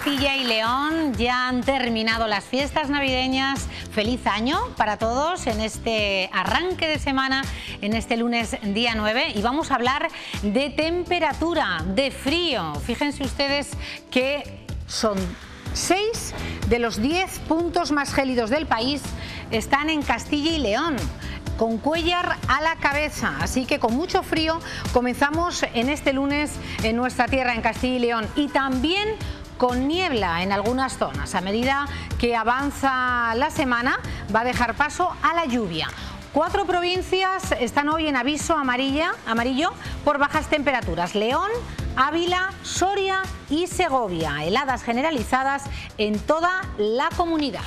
Castilla y León ya han terminado las fiestas navideñas. Feliz año para todos en este arranque de semana, en este lunes día 9. Y vamos a hablar de temperatura, de frío. Fíjense ustedes que son 6 de los 10 puntos más gélidos del país están en Castilla y León, con Cuéllar a la cabeza. Así que con mucho frío comenzamos en este lunes en nuestra tierra, en Castilla y León, y también con niebla en algunas zonas. A medida que avanza la semana va a dejar paso a la lluvia. 4 provincias están hoy en aviso amarillo por bajas temperaturas: León, Ávila, Soria y Segovia. Heladas generalizadas en toda la comunidad.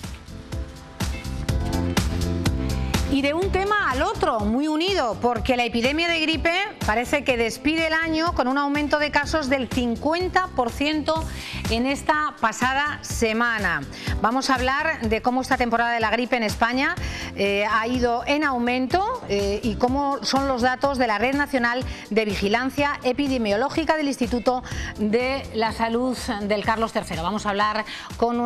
Y de un tema al otro, muy unido, porque la epidemia de gripe parece que despide el año con un aumento de casos del 50% en esta pasada semana. Vamos a hablar de cómo esta temporada de la gripe en España ha ido en aumento y cómo son los datos de la Red Nacional de Vigilancia Epidemiológica del Instituto de la Salud del Carlos III. Vamos a hablar con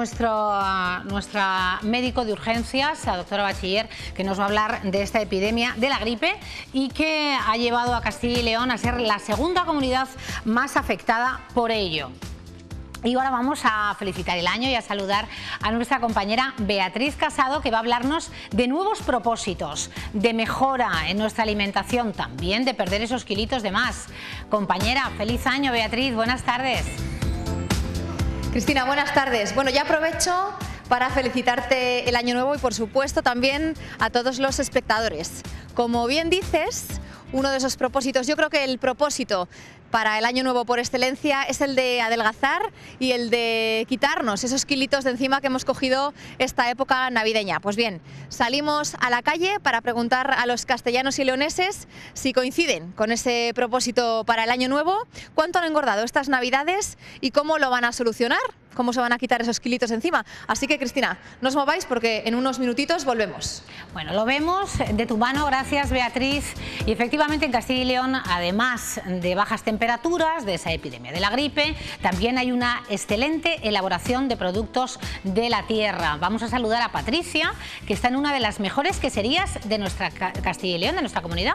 nuestra médico de urgencias, la doctora Bachiller, que nos va a hablar de esta epidemia de la gripe y que ha llevado a Castilla y León a ser la segunda comunidad más afectada por ello. Y ahora vamos a felicitar el año y a saludar a nuestra compañera Beatriz Casado, que va a hablarnos de nuevos propósitos, de mejora en nuestra alimentación, también de perder esos kilitos de más. Compañera, feliz año, Beatriz, buenas tardes. Cristina, buenas tardes. Bueno, ya aprovecho para felicitarte el año nuevo y por supuesto también a todos los espectadores. Como bien dices, uno de esos propósitos, yo creo que el propósito para el año nuevo por excelencia es el de adelgazar y el de quitarnos esos kilitos de encima que hemos cogido esta época navideña. Pues bien, salimos a la calle para preguntar a los castellanos y leoneses si coinciden con ese propósito para el año nuevo, cuánto han engordado estas navidades y cómo lo van a solucionar, cómo se van a quitar esos kilitos encima. Así que, Cristina, no os mováis porque en unos minutitos volvemos. Bueno, lo vemos de tu mano, gracias Beatriz. Y efectivamente en Castilla y León, además de bajas temperaturas, de esa epidemia de la gripe, también hay una excelente elaboración de productos de la tierra. Vamos a saludar a Patricia, que está en una de las mejores queserías de nuestra Castilla y León, de nuestra comunidad.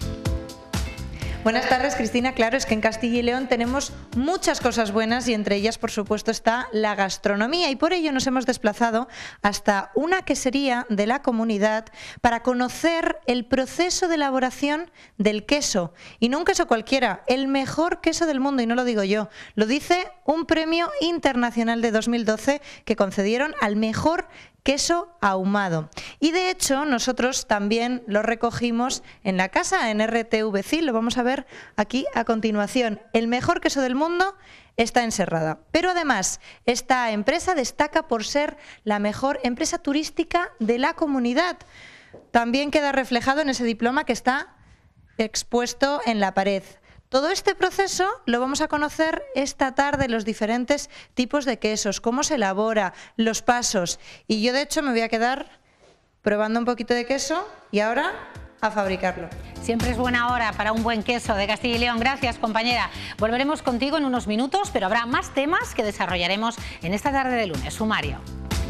Buenas tardes, Cristina. Claro, es que en Castilla y León tenemos muchas cosas buenas y entre ellas, por supuesto, está la gastronomía, y por ello nos hemos desplazado hasta una quesería de la comunidad para conocer el proceso de elaboración del queso. Y no un queso cualquiera, el mejor queso del mundo, y no lo digo yo, lo dice un premio internacional de 2012 que concedieron al mejor queso ahumado. Y de hecho nosotros también lo recogimos en la casa, en RTVC, lo vamos a ver aquí a continuación. El mejor queso del mundo está en Serrada. Pero además esta empresa destaca por ser la mejor empresa turística de la comunidad. También queda reflejado en ese diploma que está expuesto en la pared. Todo este proceso lo vamos a conocer esta tarde, los diferentes tipos de quesos, cómo se elabora, los pasos. Y yo de hecho me voy a quedar probando un poquito de queso y ahora a fabricarlo. Siempre es buena hora para un buen queso de Castilla y León. Gracias, compañera. Volveremos contigo en unos minutos, pero habrá más temas que desarrollaremos en esta tarde de lunes. Sumario.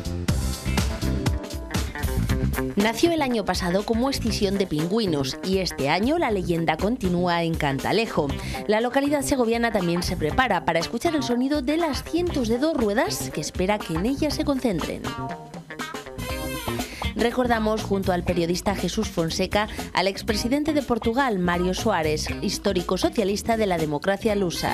Nació el año pasado como escisión de pingüinos y este año la leyenda continúa en Cantalejo. La localidad segoviana también se prepara para escuchar el sonido de las cientos de 2 ruedas que espera que en ellas se concentren. Recordamos junto al periodista Jesús Fonseca al expresidente de Portugal, Mário Soares, histórico socialista de la democracia lusa.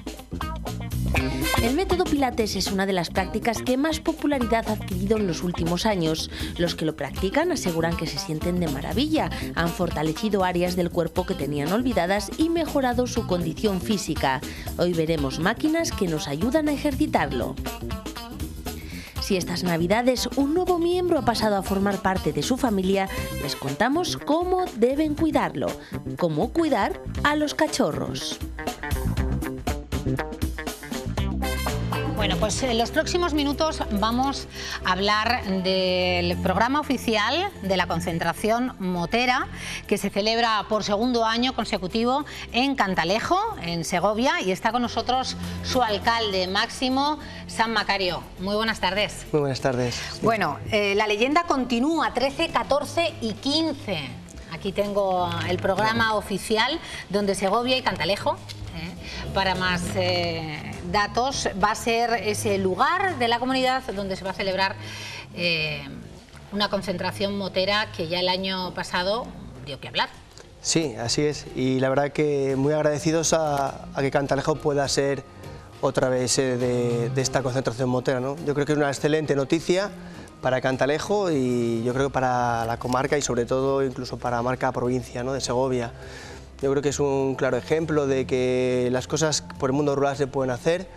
El método Pilates es una de las prácticas que más popularidad ha adquirido en los últimos años. Los que lo practican aseguran que se sienten de maravilla, han fortalecido áreas del cuerpo que tenían olvidadas y mejorado su condición física. Hoy veremos máquinas que nos ayudan a ejercitarlo. Si estas navidades un nuevo miembro ha pasado a formar parte de su familia, les contamos cómo deben cuidarlo, cómo cuidar a los cachorros. Bueno, pues en los próximos minutos vamos a hablar del programa oficial de la concentración motera que se celebra por segundo año consecutivo en Cantalejo, en Segovia, y está con nosotros su alcalde, Máximo San Macario. Muy buenas tardes. Muy buenas tardes. Bueno, la leyenda continúa, 13, 14 y 15. Aquí tengo el programa oficial donde Segovia y Cantalejo. Para más datos, va a ser ese lugar de la comunidad donde se va a celebrar una concentración motera que ya el año pasado dio que hablar. Sí, así es, y la verdad que muy agradecidos a que Cantalejo pueda ser otra vez sede de esta concentración motera, ¿no? Yo creo que es una excelente noticia para Cantalejo y yo creo que para la comarca y sobre todo incluso para la marca provincia, ¿no?, de Segovia. Yo creo que es un claro ejemplo de que las cosas por el mundo rural se pueden hacer.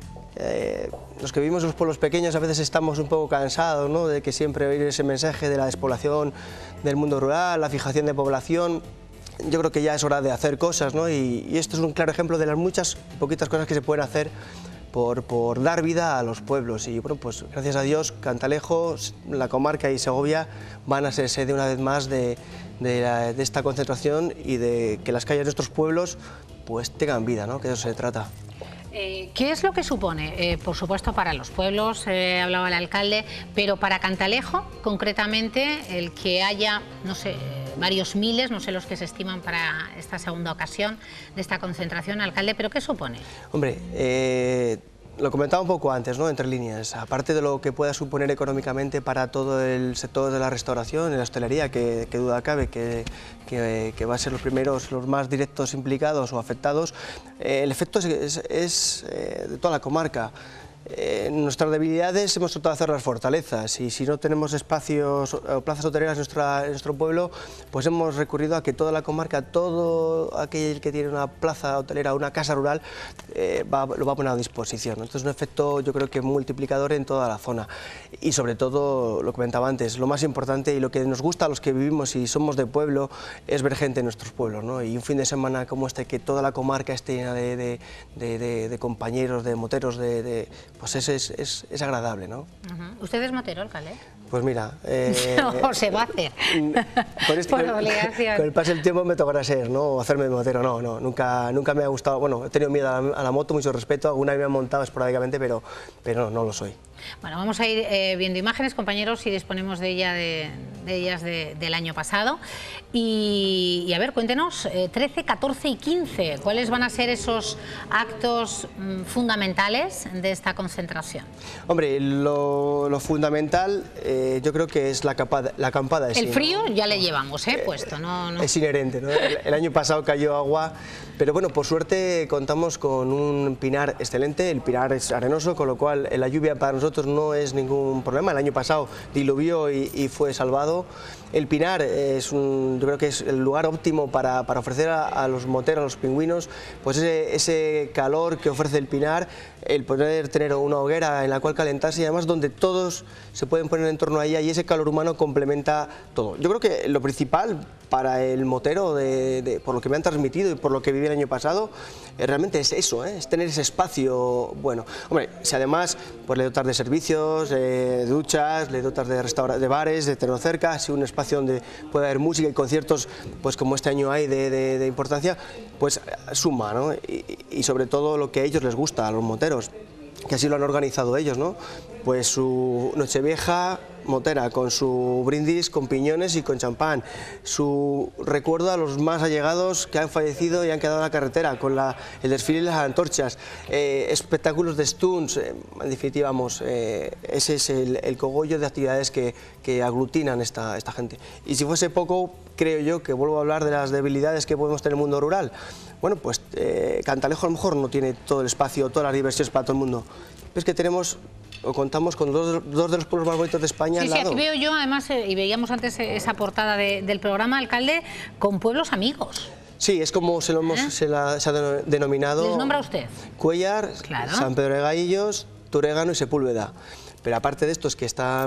Los que vivimos en los pueblos pequeños a veces estamos un poco cansados, ¿no?, de que siempre oír ese mensaje de la despoblación del mundo rural, la fijación de población. Yo creo que ya es hora de hacer cosas, ¿no? Y esto es un claro ejemplo de las muchas poquitas cosas que se pueden hacer por dar vida a los pueblos. Y bueno, pues gracias a Dios Cantalejo, la comarca y Segovia van a ser sede una vez más de esta concentración y de que las calles de nuestros pueblos pues tengan vida, ¿no?, que de eso se trata. ¿Qué es lo que supone? Por supuesto para los pueblos, hablaba el alcalde, pero para Cantalejo concretamente el que haya, no sé, varios miles, no sé los que se estiman para esta segunda ocasión de esta concentración, alcalde, ¿pero qué supone? Hombre, lo comentaba un poco antes, ¿no?, entre líneas, aparte de lo que pueda suponer económicamente para todo el sector de la restauración y la hostelería, que duda cabe que va a ser los primeros, los más directos implicados o afectados, el efecto es de toda la comarca. Nuestras debilidades hemos tratado de hacer las fortalezas y si no tenemos espacios o plazas hoteleras en nuestro pueblo, pues hemos recurrido a que toda la comarca, todo aquel que tiene una plaza hotelera o una casa rural, lo va a poner a disposición. Entonces un efecto yo creo que multiplicador en toda la zona y sobre todo, lo comentaba antes, lo más importante y lo que nos gusta a los que vivimos y somos de pueblo es ver gente en nuestros pueblos, ¿no? Y un fin de semana como este, que toda la comarca esté llena de compañeros, de moteros, pues es agradable, ¿no? ¿Usted es motero, alcalde? Pues mira... no, se va a hacer. Por obligación. Con el paso del tiempo me tocará ser, ¿no?, o hacerme motero. No, nunca me ha gustado. Bueno, he tenido miedo a la moto, mucho respeto, alguna vez me han montado esporádicamente, pero no lo soy. Bueno, vamos a ir viendo imágenes, compañeros, si disponemos de ellas del año pasado. Y a ver, cuéntenos, 13, 14 y 15, ¿cuáles van a ser esos actos fundamentales de esta concentración? Hombre, lo fundamental yo creo que es la acampada. El frío ya le llevamos puesto, no. Es inherente, ¿no? El año pasado cayó agua, pero bueno, por suerte contamos con un pinar excelente, el pinar es arenoso, con lo cual la lluvia para nosotros no es ningún problema. El año pasado diluvió y fue salvado. El pinar yo creo que es el lugar óptimo para ofrecer a los moteros, a los pingüinos, pues ese calor que ofrece el pinar, el poder tener una hoguera en la cual calentarse y además donde todos se pueden poner en torno a ella y ese calor humano complementa todo. Yo creo que lo principal para el motero, por lo que me han transmitido y por lo que viví el año pasado, realmente es eso, es tener ese espacio bueno. Hombre, si además pues, le dotas de servicios, de duchas, le dotas de bares, de tenerlo cerca, así un espacio donde puede haber música y conciertos, pues como este año hay de importancia, pues suma, ¿no? Y sobre todo lo que a ellos les gusta, a los moteros, que así lo han organizado ellos, ¿no? Pues su Nochevieja motera, con su brindis con piñones y con champán, su recuerdo a los más allegados que han fallecido y han quedado en la carretera, con el desfile y las antorchas, espectáculos de stunts, en definitiva, ese es el cogollo de actividades que aglutinan esta gente. Y si fuese poco, creo yo que vuelvo a hablar de las debilidades que podemos tener en el mundo rural. Bueno, pues Cantalejo a lo mejor no tiene todo el espacio, todas las diversiones para todo el mundo, pero es que contamos con dos de los pueblos más bonitos de España al lado. Sí, aquí veo yo, además, y veíamos antes esa portada del programa, alcalde, con pueblos amigos. Sí, es como se ha denominado. ¿Les nombra usted? Cuéllar, claro. San Pedro de Gaillos, Turégano y Sepúlveda. Pero aparte de estos que están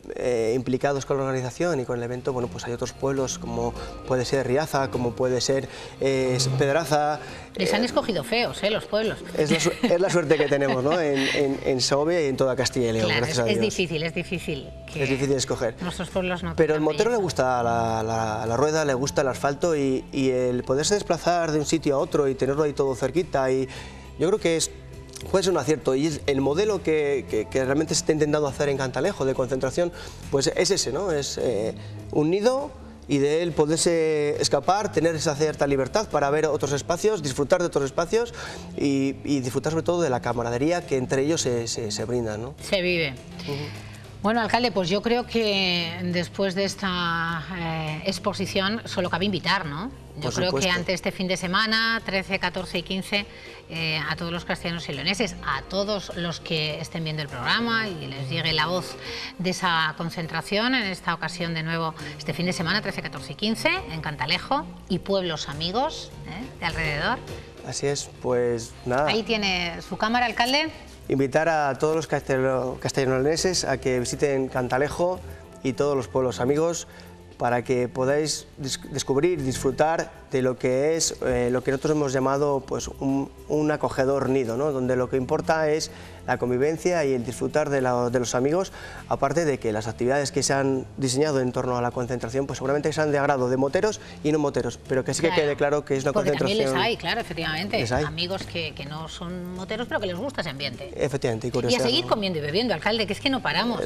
implicados con la organización y con el evento, bueno, pues hay otros pueblos como puede ser Riaza, como puede ser Pedraza. Les han escogido feos, los pueblos. Es la suerte que tenemos, ¿no? en Segovia y en toda Castilla y León, claro, gracias a Dios. Es difícil Es difícil escoger. Nuestros pueblos no. Pero al motero le gusta la rueda, le gusta el asfalto y el poderse desplazar de un sitio a otro y tenerlo ahí todo cerquita, y yo creo que puede ser un acierto, y es el modelo que realmente se está intentando hacer en Cantalejo de concentración, pues es ese, ¿no? Es un nido, y de él poderse escapar, tener esa cierta libertad para ver otros espacios, disfrutar de otros espacios y disfrutar sobre todo de la camaradería que entre ellos se brindan, ¿no? Se vive. Bueno, alcalde, pues yo creo que después de esta exposición solo cabe invitar, ¿no? Yo creo que ante este fin de semana, 13, 14 y 15, a todos los castellanos y leoneses, a todos los que estén viendo el programa y les llegue la voz de esa concentración, en esta ocasión de nuevo, este fin de semana, 13, 14 y 15, en Cantalejo y pueblos amigos de alrededor. Así es, pues nada. Ahí tiene su cámara, alcalde. Invitar a todos los castellanoleoneses a que visiten Cantalejo y todos los pueblos amigos para que podáis descubrir, disfrutar de lo que es lo que nosotros hemos llamado pues un acogedor nido, ¿no? Donde lo que importa es la convivencia y el disfrutar de los amigos, aparte de que las actividades que se han diseñado en torno a la concentración pues seguramente sean de agrado de moteros y no moteros, pero que sí que quede claro que es una concentración. Porque también les hay, claro, efectivamente, les hay amigos que no son moteros pero que les gusta ese ambiente. Efectivamente, y curiosidad. Y a seguir comiendo y bebiendo, alcalde, que es que no paramos.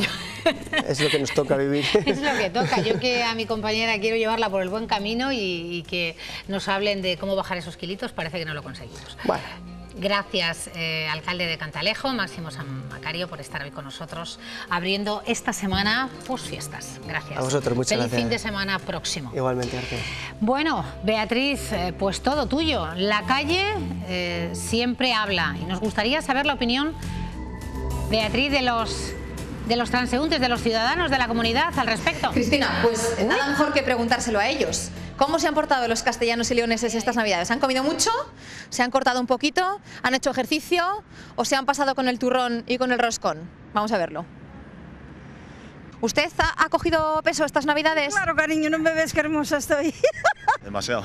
Es lo que nos toca vivir. Es lo que toca. Yo que a mi compañera quiero llevarla por el buen camino y que nos hablen de cómo bajar esos kilitos, parece que no lo conseguimos. Bueno. Gracias, alcalde de Cantalejo, Máximo San Macario, por estar hoy con nosotros, abriendo esta semana posfiestas. Gracias. A vosotros, muchas gracias. Feliz fin de semana próximo. Igualmente, Arte. Bueno, Beatriz, pues todo tuyo. La calle siempre habla y nos gustaría saber la opinión, Beatriz, de los transeúntes, de los ciudadanos, de la comunidad al respecto. Cristina, pues nada mejor que preguntárselo a ellos. ¿Cómo se han portado los castellanos y leoneses estas Navidades? ¿Han comido mucho? ¿Se han cortado un poquito? ¿Han hecho ejercicio? ¿O se han pasado con el turrón y con el roscón? Vamos a verlo. ¿Usted ha cogido peso estas Navidades? Claro, cariño, no me ves qué hermosa estoy. Demasiado.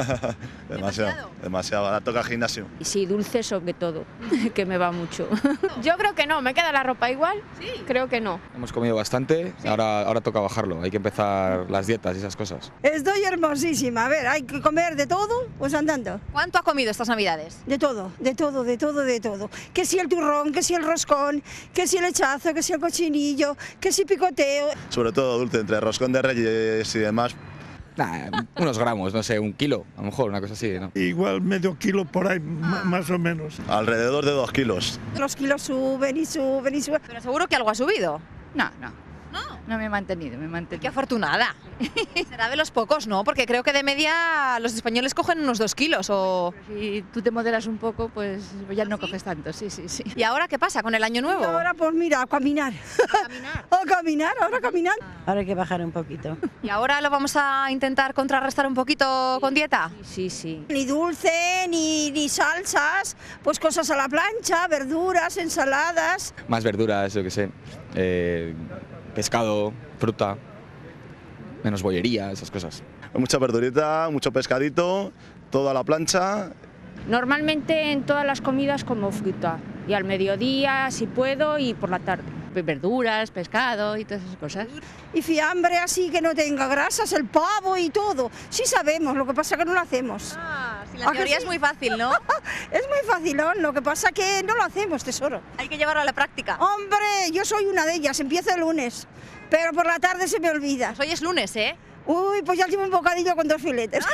Demasiado. Ahora toca gimnasio. Y sí, dulce sobre todo, que me va mucho. Yo creo que no, me queda la ropa igual. Sí. Creo que no. Hemos comido bastante, sí. ahora toca bajarlo, hay que empezar las dietas y esas cosas. Estoy hermosísima, a ver, hay que comer de todo, pues andando. ¿Cuánto ha comido estas Navidades? De todo, de todo, de todo, de todo. Que si el turrón, que si el roscón, que si el lechazo, que si el cochinillo, que si picoteo. Sobre todo dulce, entre roscón de reyes y demás. Nah, unos gramos, no sé, 1 kilo, a lo mejor, una cosa así, ¿no? Igual medio kilo por ahí, más o menos. Alrededor de 2 kilos. Los kilos suben y suben y suben. Pero seguro que algo ha subido. No, me he mantenido, Qué afortunada. Será de los pocos, ¿no? Porque creo que de media los españoles cogen unos 2 kilos o... Si tú te moderas un poco, pues ya no coges tanto, sí. ¿Y ahora qué pasa con el año nuevo? Y ahora pues mira, a caminar. Ahora caminar. Ahora hay que bajar un poquito. ¿Y ahora lo vamos a intentar contrarrestar un poquito con dieta? Sí. Ni dulce, ni salsas, pues cosas a la plancha, verduras, ensaladas. Más verduras, yo qué sé, pescado, fruta, menos bollería, esas cosas. Mucha verdurita, mucho pescadito, todo a la plancha. Normalmente en todas las comidas como fruta, y al mediodía si puedo y por la tarde. Verduras, pescado y todas esas cosas. Y fiambre así que no tenga grasas, el pavo y todo. Sí sabemos, lo que pasa que no lo hacemos. Si la teoría es muy fácil, ¿no? Es muy facilón, lo que pasa que no lo hacemos, tesoro. Hay que llevarlo a la práctica. Hombre, yo soy una de ellas, empiezo el lunes, pero por la tarde se me olvida. Pues hoy es lunes, ¿eh? Uy, pues ya llevo un bocadillo con 2 filetes.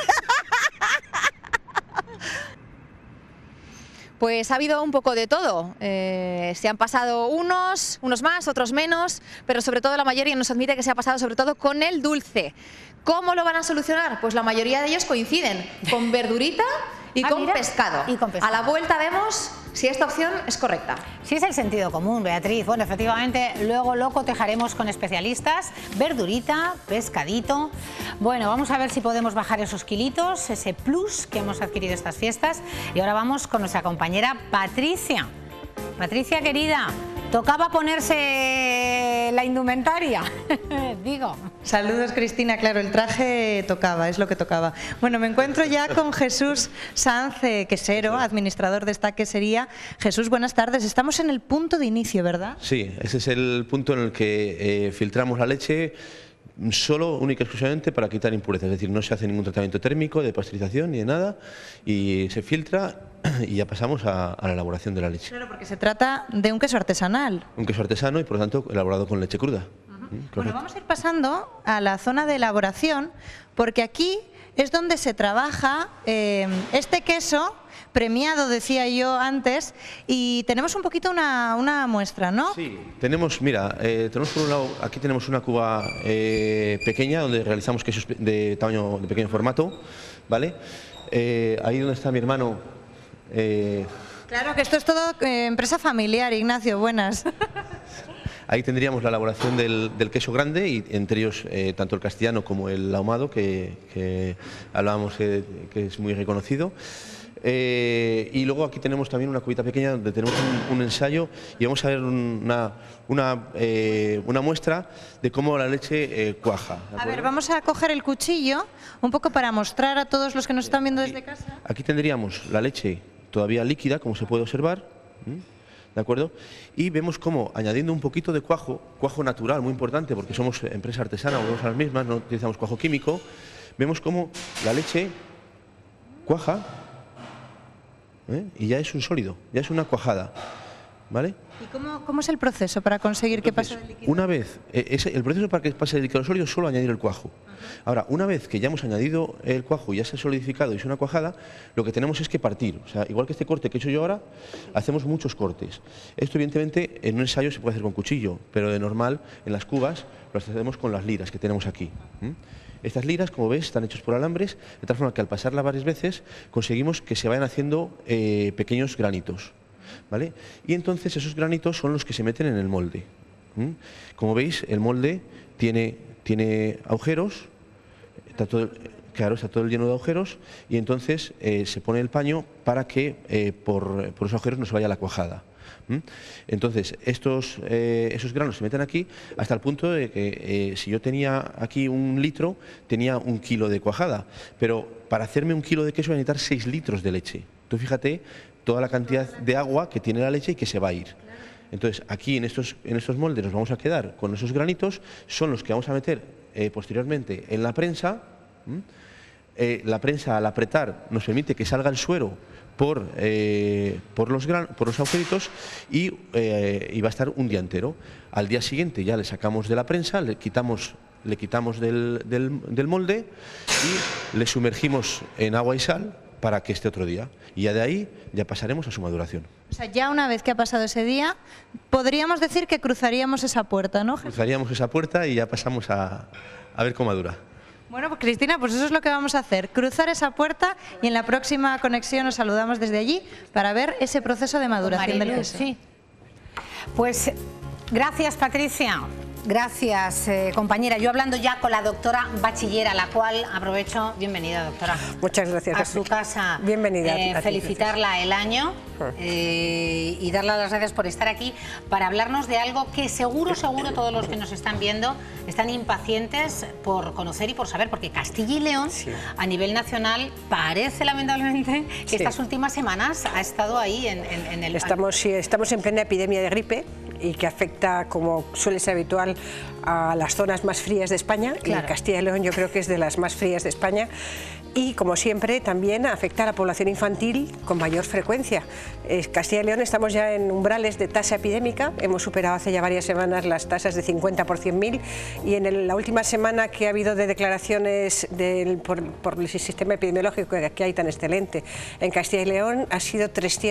Pues ha habido un poco de todo. Se han pasado unos más, otros menos, pero sobre todo la mayoría nos admite que se ha pasado sobre todo con el dulce. ¿Cómo lo van a solucionar? Pues la mayoría de ellos coinciden con verdurita y con pescado. A la vuelta vemos si esta opción es correcta. Sí, es el sentido común, Beatriz. Bueno, efectivamente, luego lo cotejaremos con especialistas. Verdurita, pescadito. Bueno, vamos a ver si podemos bajar esos kilitos, ese plus que hemos adquirido estas fiestas. Y ahora vamos con nuestra compañera Patricia. Patricia, querida, tocaba ponerse la la indumentaria, digo. Saludos, Cristina. Claro, el traje tocaba, es lo que tocaba. Bueno, me encuentro ya con Jesús Sanz, quesero, administrador de esta quesería. Jesús, buenas tardes. Estamos en el punto de inicio, ¿verdad? Sí, ese es el punto en el que filtramos la leche solo, única y exclusivamente para quitar impurezas. Es decir, no se hace ningún tratamiento térmico, de pasteurización ni de nada, y se filtra y ya pasamos a la elaboración de la leche. Claro, porque se trata de un queso artesanal. Un queso artesano y por lo tanto elaborado con leche cruda. Bueno, vamos a ir pasando a la zona de elaboración, porque aquí es donde se trabaja este queso premiado, decía yo antes, y tenemos un poquito una muestra, ¿no? Sí, tenemos, mira, tenemos por un lado, aquí tenemos una cuba pequeña donde realizamos quesos de pequeño formato, ¿vale? Ahí donde está mi hermano. Claro que esto es todo empresa familiar, Ignacio, buenas. Ahí tendríamos la elaboración del queso grande y entre ellos tanto el castellano como el ahumado que hablábamos que es muy reconocido. Y luego aquí tenemos también una cubita pequeña donde tenemos un ensayo y vamos a ver una muestra de cómo la leche cuaja. A ver, vamos a coger el cuchillo un poco para mostrar a todos los que nos están viendo desde casa. Aquí tendríamos la leche todavía líquida, como se puede observar, ¿de acuerdo? Y vemos cómo añadiendo un poquito de cuajo natural, muy importante porque somos empresa artesana, volvemos a las mismas, no utilizamos cuajo químico, vemos cómo la leche cuaja. Y ya es un sólido, ya es una cuajada, ¿vale? ¿Y cómo es el proceso para conseguir que pase del líquido? Una vez, el proceso para que pase del líquido al sólido es solo añadir el cuajo. Ahora, una vez que ya hemos añadido el cuajo y ya se ha solidificado y es una cuajada, lo que tenemos es que partir. O sea, igual que este corte que he hecho yo ahora, hacemos muchos cortes. Esto evidentemente en un ensayo se puede hacer con cuchillo, pero de normal en las cubas lo hacemos con las liras que tenemos aquí. Estas liras, como ves, están hechas por alambres, de tal forma que al pasarla varias veces conseguimos que se vayan haciendo pequeños granitos, ¿vale? Y entonces esos granitos son los que se meten en el molde. Como veis, el molde tiene agujeros, está todo lleno de agujeros, y entonces se pone el paño para que por esos agujeros no se vaya la cuajada. Entonces, esos granos se meten aquí hasta el punto de que si yo tenía aquí 1 litro, tenía 1 kilo de cuajada, pero para hacerme 1 kilo de queso voy a necesitar 6 litros de leche. Tú fíjate toda la cantidad de agua que tiene la leche y que se va a ir. Entonces, aquí en estos moldes nos vamos a quedar con esos granitos, son los que vamos a meter posteriormente en la prensa. La prensa, al apretar, nos permite que salga el suero por los agujeritos y va a estar un día entero. Al día siguiente ya le sacamos de la prensa, le quitamos del molde y le sumergimos en agua y sal para que esté otro día. Y ya de ahí ya pasaremos a su maduración. O sea, ya una vez que ha pasado ese día, podríamos decir que cruzaríamos esa puerta, ¿no? Cruzaríamos esa puerta y ya pasamos a ver cómo madura. Bueno, pues Cristina, pues eso es lo que vamos a hacer, cruzar esa puerta y en la próxima conexión nos saludamos desde allí para ver ese proceso de maduración del queso. Sí. Pues gracias, Patricia. Gracias, compañera. Yo hablando ya con la doctora bachiller, a la cual aprovecho. Bienvenida, doctora. Muchas gracias. A su casa. Bienvenida. Felicitarla el año y darle las gracias por estar aquí para hablarnos de algo que seguro todos los que nos están viendo están impacientes por conocer y por saber, porque Castilla y León, a nivel nacional, parece lamentablemente que estas últimas semanas ha estado ahí en el... Estamos en plena epidemia de gripe y que afecta, como suele ser habitual, a las zonas más frías de España. Claro. Y Castilla y León yo creo que es de las más frías de España. Y, como siempre, también afecta a la población infantil con mayor frecuencia. Castilla y León estamos ya en umbrales de tasa epidémica, hemos superado hace ya varias semanas las tasas de 50 por 100.000 y en la última semana que ha habido de declaraciones por el sistema epidemiológico que hay tan excelente en Castilla y León ha sido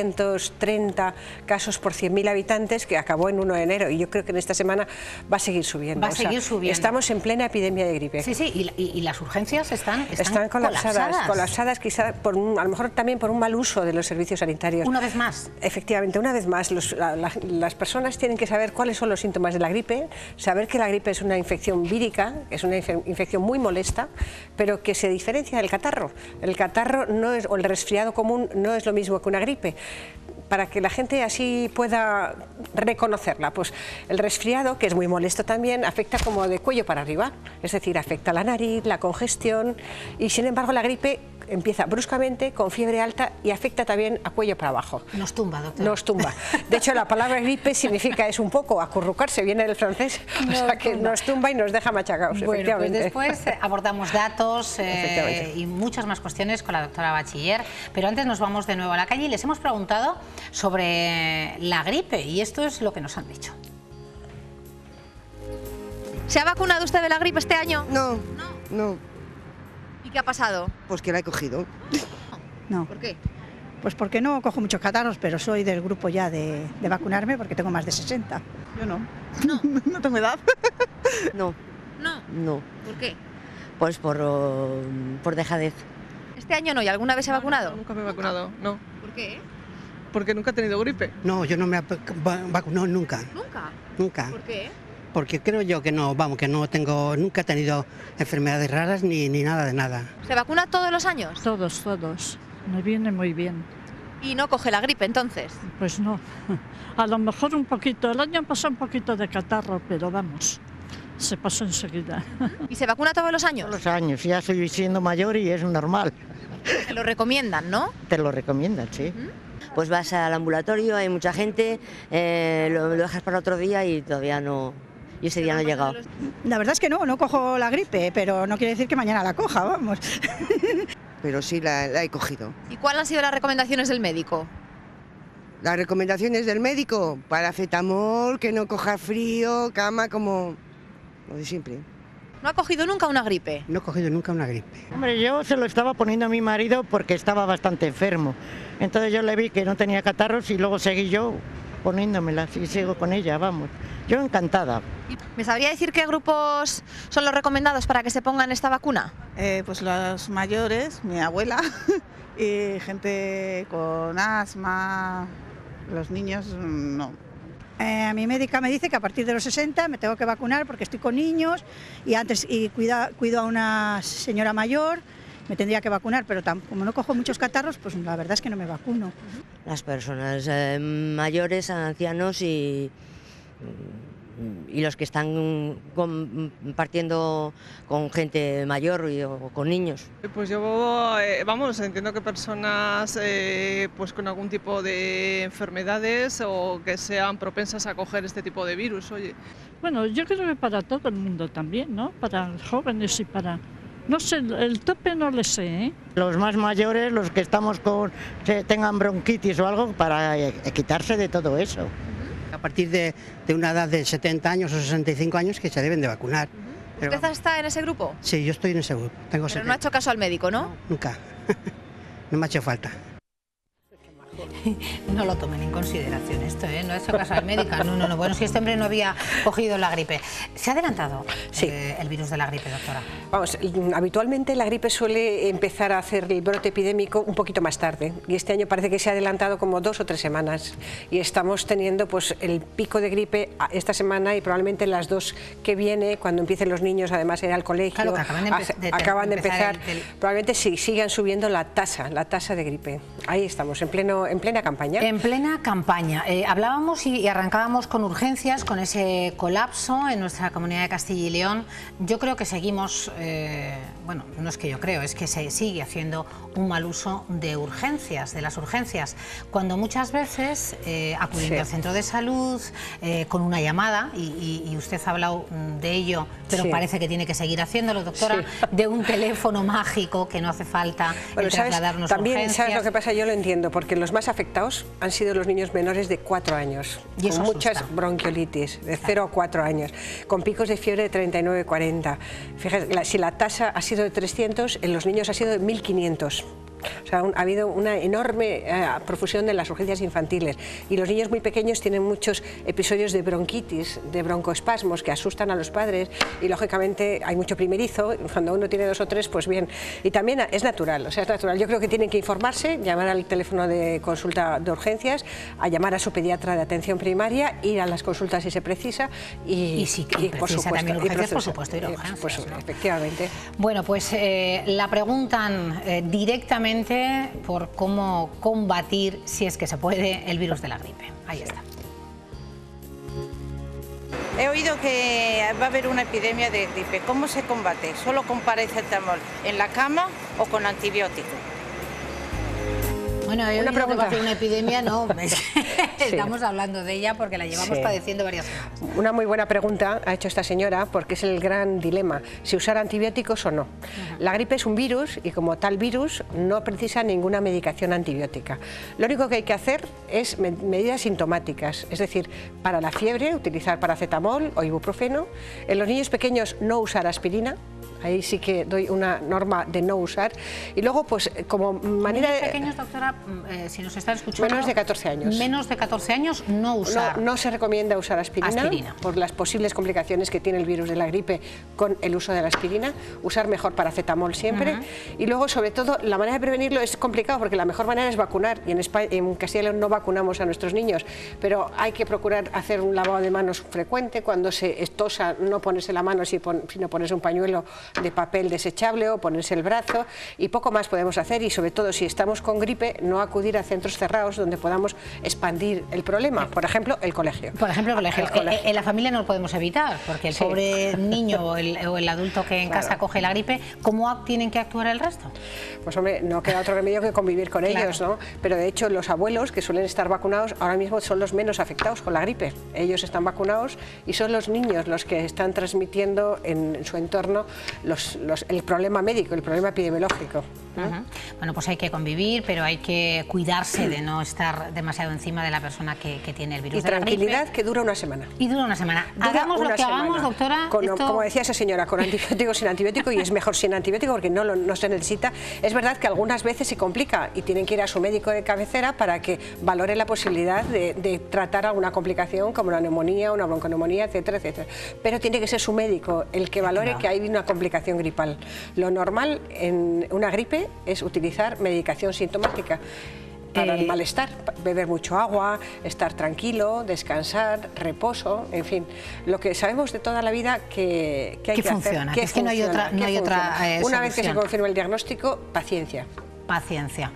330 casos por 100.000 habitantes, que acabó en 1 de enero, y yo creo que en esta semana va a seguir subiendo. Va a seguir subiendo. Estamos en plena epidemia de gripe. Sí, sí, y las urgencias están colapsadas, quizá a lo mejor también por un mal uso de los servicios sanitarios. Una vez más. Efectivamente, una vez más, las personas tienen que saber cuáles son los síntomas de la gripe, saber que la gripe es una infección vírica, es una infección muy molesta, pero que se diferencia del catarro. El catarro no es, o el resfriado común no es lo mismo que una gripe. para que la gente así pueda reconocerla. Pues el resfriado, que es muy molesto también, afecta como de cuello para arriba, es decir, afecta la nariz, la congestión, y sin embargo la gripe empieza bruscamente, con fiebre alta, y afecta también a cuello para abajo. Nos tumba, doctora. Nos tumba. De hecho, la palabra gripe significa, es un poco acurrucarse, viene del francés, o sea que nos tumba y nos deja machacados, bueno, efectivamente. Pues después abordamos datos y muchas más cuestiones con la doctora Bachiller, pero antes nos vamos de nuevo a la calle y les hemos preguntado sobre la gripe, y esto es lo que nos han dicho. ¿Se ha vacunado usted de la gripe este año? No. ¿Y qué ha pasado? Pues que la he cogido. No. ¿Por qué? Pues porque no cojo muchos catarros, pero soy del grupo ya de vacunarme porque tengo más de 60. Yo no. No. No tengo edad. No. No. No. ¿Por qué? Pues por dejadez. Este año no, ¿y alguna vez se ha vacunado? Nunca me he vacunado, no. ¿Por qué? Porque nunca he tenido gripe. No, yo no me he vacunado nunca. ¿Nunca? Nunca. ¿Por qué? Porque creo yo que no, vamos, que no tengo, nunca he tenido enfermedades raras ni nada de nada. ¿Se vacuna todos los años? Todos. Me viene muy bien. ¿Y no coge la gripe entonces? Pues no. A lo mejor un poquito. El año pasó un poquito de catarro, pero vamos, se pasó enseguida. ¿Y se vacuna todos los años? Todos los años. Ya estoy siendo mayor y es normal. Se lo recomiendan, ¿no? Te lo recomiendan, sí. Pues vas al ambulatorio, hay mucha gente, lo dejas para otro día y todavía no... Y ese día no he llegado. La verdad es que no cojo la gripe, pero no quiere decir que mañana la coja, vamos. Pero sí la he cogido. ¿Y cuáles han sido las recomendaciones del médico? Las recomendaciones del médico, paracetamol, que no coja frío, cama, como lo de siempre. ¿No ha cogido nunca una gripe? No he cogido nunca una gripe. Hombre, yo se lo estaba poniendo a mi marido porque estaba bastante enfermo. Entonces yo le vi que no tenía catarros y luego seguí yo poniéndomela y sigo con ella, vamos. Yo encantada. ¿Me sabría decir qué grupos son los recomendados para que se pongan esta vacuna? Pues los mayores, mi abuela, y gente con asma, los niños no. Mi médica me dice que a partir de los 60 me tengo que vacunar porque estoy con niños y cuido a una señora mayor, me tendría que vacunar, pero como no cojo muchos catarros, pues la verdad es que no me vacuno. Las personas mayores, ancianos y los que están compartiendo con gente mayor o con niños. Pues yo, vamos, entiendo que personas pues con algún tipo de enfermedades o que sean propensas a coger este tipo de virus, oye. Bueno, yo creo que para todo el mundo también, ¿no? Para jóvenes y para... No sé, el tope no le sé, ¿eh? Los más mayores, los que estamos que tengan bronquitis o algo, para quitarse de todo eso. A partir de una edad de 70 años o 65 años que se deben de vacunar. ¿Usted está en ese grupo? Sí, yo estoy en ese grupo. Tengo Pero no ha hecho caso al médico, ¿no? Nunca. No me ha hecho falta. No lo tomen en consideración esto, ¿eh? No ha hecho caso al médico. No. Bueno, si este hombre no había cogido la gripe. ¿Se ha adelantado el virus de la gripe, doctora? Vamos, habitualmente la gripe suele empezar a hacer el brote epidémico un poquito más tarde. Y este año parece que se ha adelantado como 2 o 3 semanas. Y estamos teniendo pues el pico de gripe esta semana y probablemente las 2 que viene, cuando empiecen los niños además a ir al colegio. Claro, que acaban de empezar. Probablemente sí, sigan subiendo la tasa de gripe. Ahí estamos, en plena campaña. En plena campaña. Hablábamos y arrancábamos con urgencias, con ese colapso en nuestra comunidad de Castilla y León. Yo creo que seguimos, bueno, no es que yo creo, es que se sigue haciendo un mal uso de urgencias, de las urgencias, cuando muchas veces acudiendo al centro de salud con una llamada, y usted ha hablado de ello, pero parece que tiene que seguir haciéndolo, doctora, de un teléfono mágico que no hace falta trasladarnos también, urgencias. ¿Sabes lo que pasa? Yo lo entiendo, porque los más afectados han sido los niños menores de 4 años, con muchas bronquiolitis, de 0 a 4 años, con picos de fiebre de 39-40. Fíjate, si la tasa ha sido de 300, en los niños ha sido de 1500. O sea, ha habido una enorme profusión de las urgencias infantiles y los niños muy pequeños tienen muchos episodios de bronquitis, de broncoespasmos que asustan a los padres y lógicamente hay mucho primerizo, cuando uno tiene 2 o 3 pues bien, y también es natural, o sea, es natural. Yo creo que tienen que informarse, llamar al teléfono de consulta de urgencias, a llamar a su pediatra de atención primaria, ir a las consultas si se precisa y por supuesto, también urgencias, por supuesto, ir a urgencias, pues, efectivamente. Bueno, pues la preguntan directamente rápidamente por cómo combatir, si es que se puede, el virus de la gripe. Ahí está. He oído que va a haber una epidemia de gripe. ¿Cómo se combate? ¿Solo con paracetamol en la cama o con antibiótico? Bueno, he oído que va a haber una epidemia, no. Estamos Sí. hablando de ella porque la llevamos Sí. padeciendo varias semanas. Una muy buena pregunta ha hecho esta señora, porque es el gran dilema, si usar antibióticos o no. La gripe es un virus y como tal virus no precisa ninguna medicación antibiótica. Lo único que hay que hacer es medidas sintomáticas, es decir, para la fiebre utilizar paracetamol o ibuprofeno, en los niños pequeños no usar aspirina. Ahí sí que doy una norma de no usar. Y luego, pues, como manera Niños pequeños, doctora, si nos están escuchando... Menos de 14 años. Menos de 14 años, no usar. No se recomienda usar aspirina por las posibles complicaciones que tiene el virus de la gripe con el uso de la aspirina. Usar mejor paracetamol siempre. Y luego, sobre todo, la manera de prevenirlo es complicado porque la mejor manera es vacunar. Y en España, en Castilla y León no vacunamos a nuestros niños, pero hay que procurar hacer un lavado de manos frecuente. Cuando se tosa, no ponerse la mano, sino ponerse un pañuelo de papel desechable o ponerse el brazo, y poco más podemos hacer. Y sobre todo, si estamos con gripe, no acudir a centros cerrados donde podamos expandir el problema, por ejemplo, el colegio. Por ejemplo, el colegio. En la familia no lo podemos evitar, porque el pobre niño o el adulto que en casa coge la gripe, ¿cómo tienen que actuar el resto? Pues hombre, no queda otro remedio que convivir con ellos, ¿no? Pero de hecho los abuelos, que suelen estar vacunados, ahora mismo son los menos afectados con la gripe. Ellos están vacunados y son los niños los que están transmitiendo en su entorno el problema médico, el problema epidemiológico. Bueno, pues hay que convivir, pero hay que cuidarse de no estar demasiado encima de la persona que tiene el virus y de la gripe. tranquilidad, que dura una semana. Y dura una semana. Hagamos lo que hagamos, doctora. Como decía esa señora, con antibiótico, sin antibiótico, y es mejor sin antibiótico porque no se necesita. Es verdad que algunas veces se complica y tienen que ir a su médico de cabecera para que valore la posibilidad de tratar alguna complicación como una neumonía, una bronconeumonía, etcétera, etcétera. Pero tiene que ser su médico el que valore que hay una complicación gripal. Lo normal en una gripe es utilizar medicación sintomática para el malestar, beber mucho agua, estar tranquilo, descansar, reposo, en fin, lo que sabemos de toda la vida que hay que funciona, hacer. es que no hay otra Una vez que se solución. confirma el diagnóstico, paciencia. Paciencia.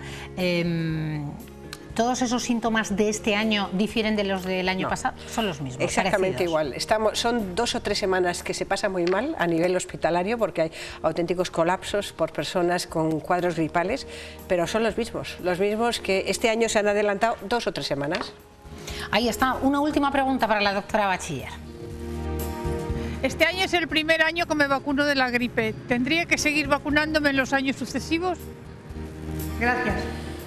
¿Todos esos síntomas de este año difieren de los del año pasado? Son los mismos. Exactamente parecidos. igual. Son 2 o 3 semanas que se pasan muy mal a nivel hospitalario porque hay auténticos colapsos por personas con cuadros gripales, pero son los mismos que este año se han adelantado 2 o 3 semanas. Ahí está. Una última pregunta para la doctora Bachiller. Este año es el primer año que me vacuno de la gripe. ¿Tendría que seguir vacunándome en los años sucesivos? Gracias.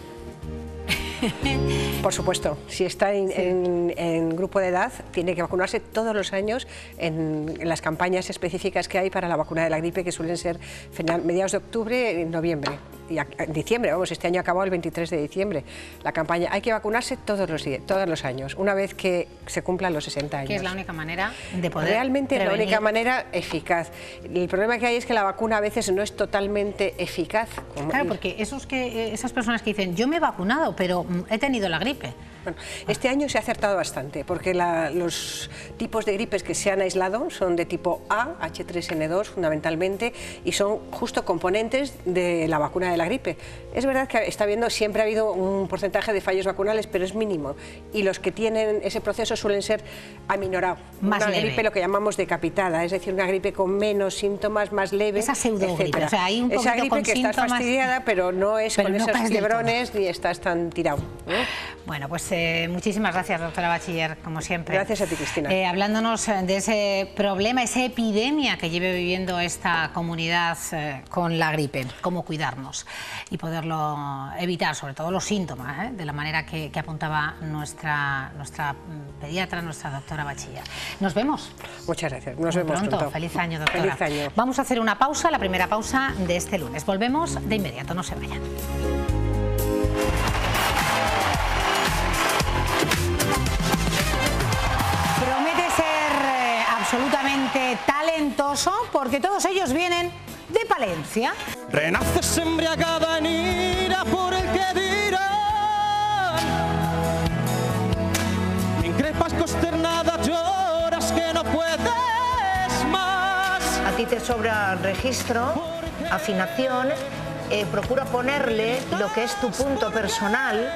Por supuesto, si está en grupo de edad, tiene que vacunarse todos los años en las campañas específicas que hay para la vacuna de la gripe, que suelen ser mediados de octubre y noviembre. Y en diciembre, este año acabó el 23 de diciembre la campaña. Hay que vacunarse todos los años, una vez que se cumplan los 60 años. Que es la única manera de poder Realmente es la prevenir. única manera eficaz. El problema que hay es que la vacuna a veces no es totalmente eficaz. Claro, porque esas personas que dicen, yo me he vacunado, pero he tenido la gripe. Bueno, este año se ha acertado bastante, porque los tipos de gripes que se han aislado son de tipo A, H3N2 fundamentalmente, y son justo componentes de la vacuna de la gripe. Es verdad que siempre ha habido un porcentaje de fallos vacunales, pero es mínimo, y los que tienen ese proceso suelen ser aminorados. Más una leve. gripe lo que llamamos decapitada, es decir, una gripe con menos síntomas, más leve, Esa pseudogripe, etcétera. o sea, hay un Esa poquito gripe con que estás síntomas, fastidiada, pero no es pero con no esos caes del fiebrones ni estás tan tirado. Bueno, pues muchísimas gracias, doctora Bachiller, como siempre. Gracias a ti, Cristina. Hablándonos de ese problema, esa epidemia que lleve viviendo esta comunidad con la gripe, cómo cuidarnos y poderlo evitar, sobre todo los síntomas, de la manera que apuntaba nuestra pediatra, nuestra doctora Bachiller. Nos vemos. Muchas gracias. Nos Muy vemos pronto. pronto. Feliz año, doctora. Feliz año. Vamos a hacer una pausa, la primera pausa de este lunes. Volvemos de inmediato, no se vayan. Promete ser absolutamente talentoso porque todos ellos vienen de Palencia. Renaces embriagada en ira por el que dirán. Me increpas consternada, lloras que no puedes más. A ti te sobra registro, afinación procura ponerle lo que es tu punto personal.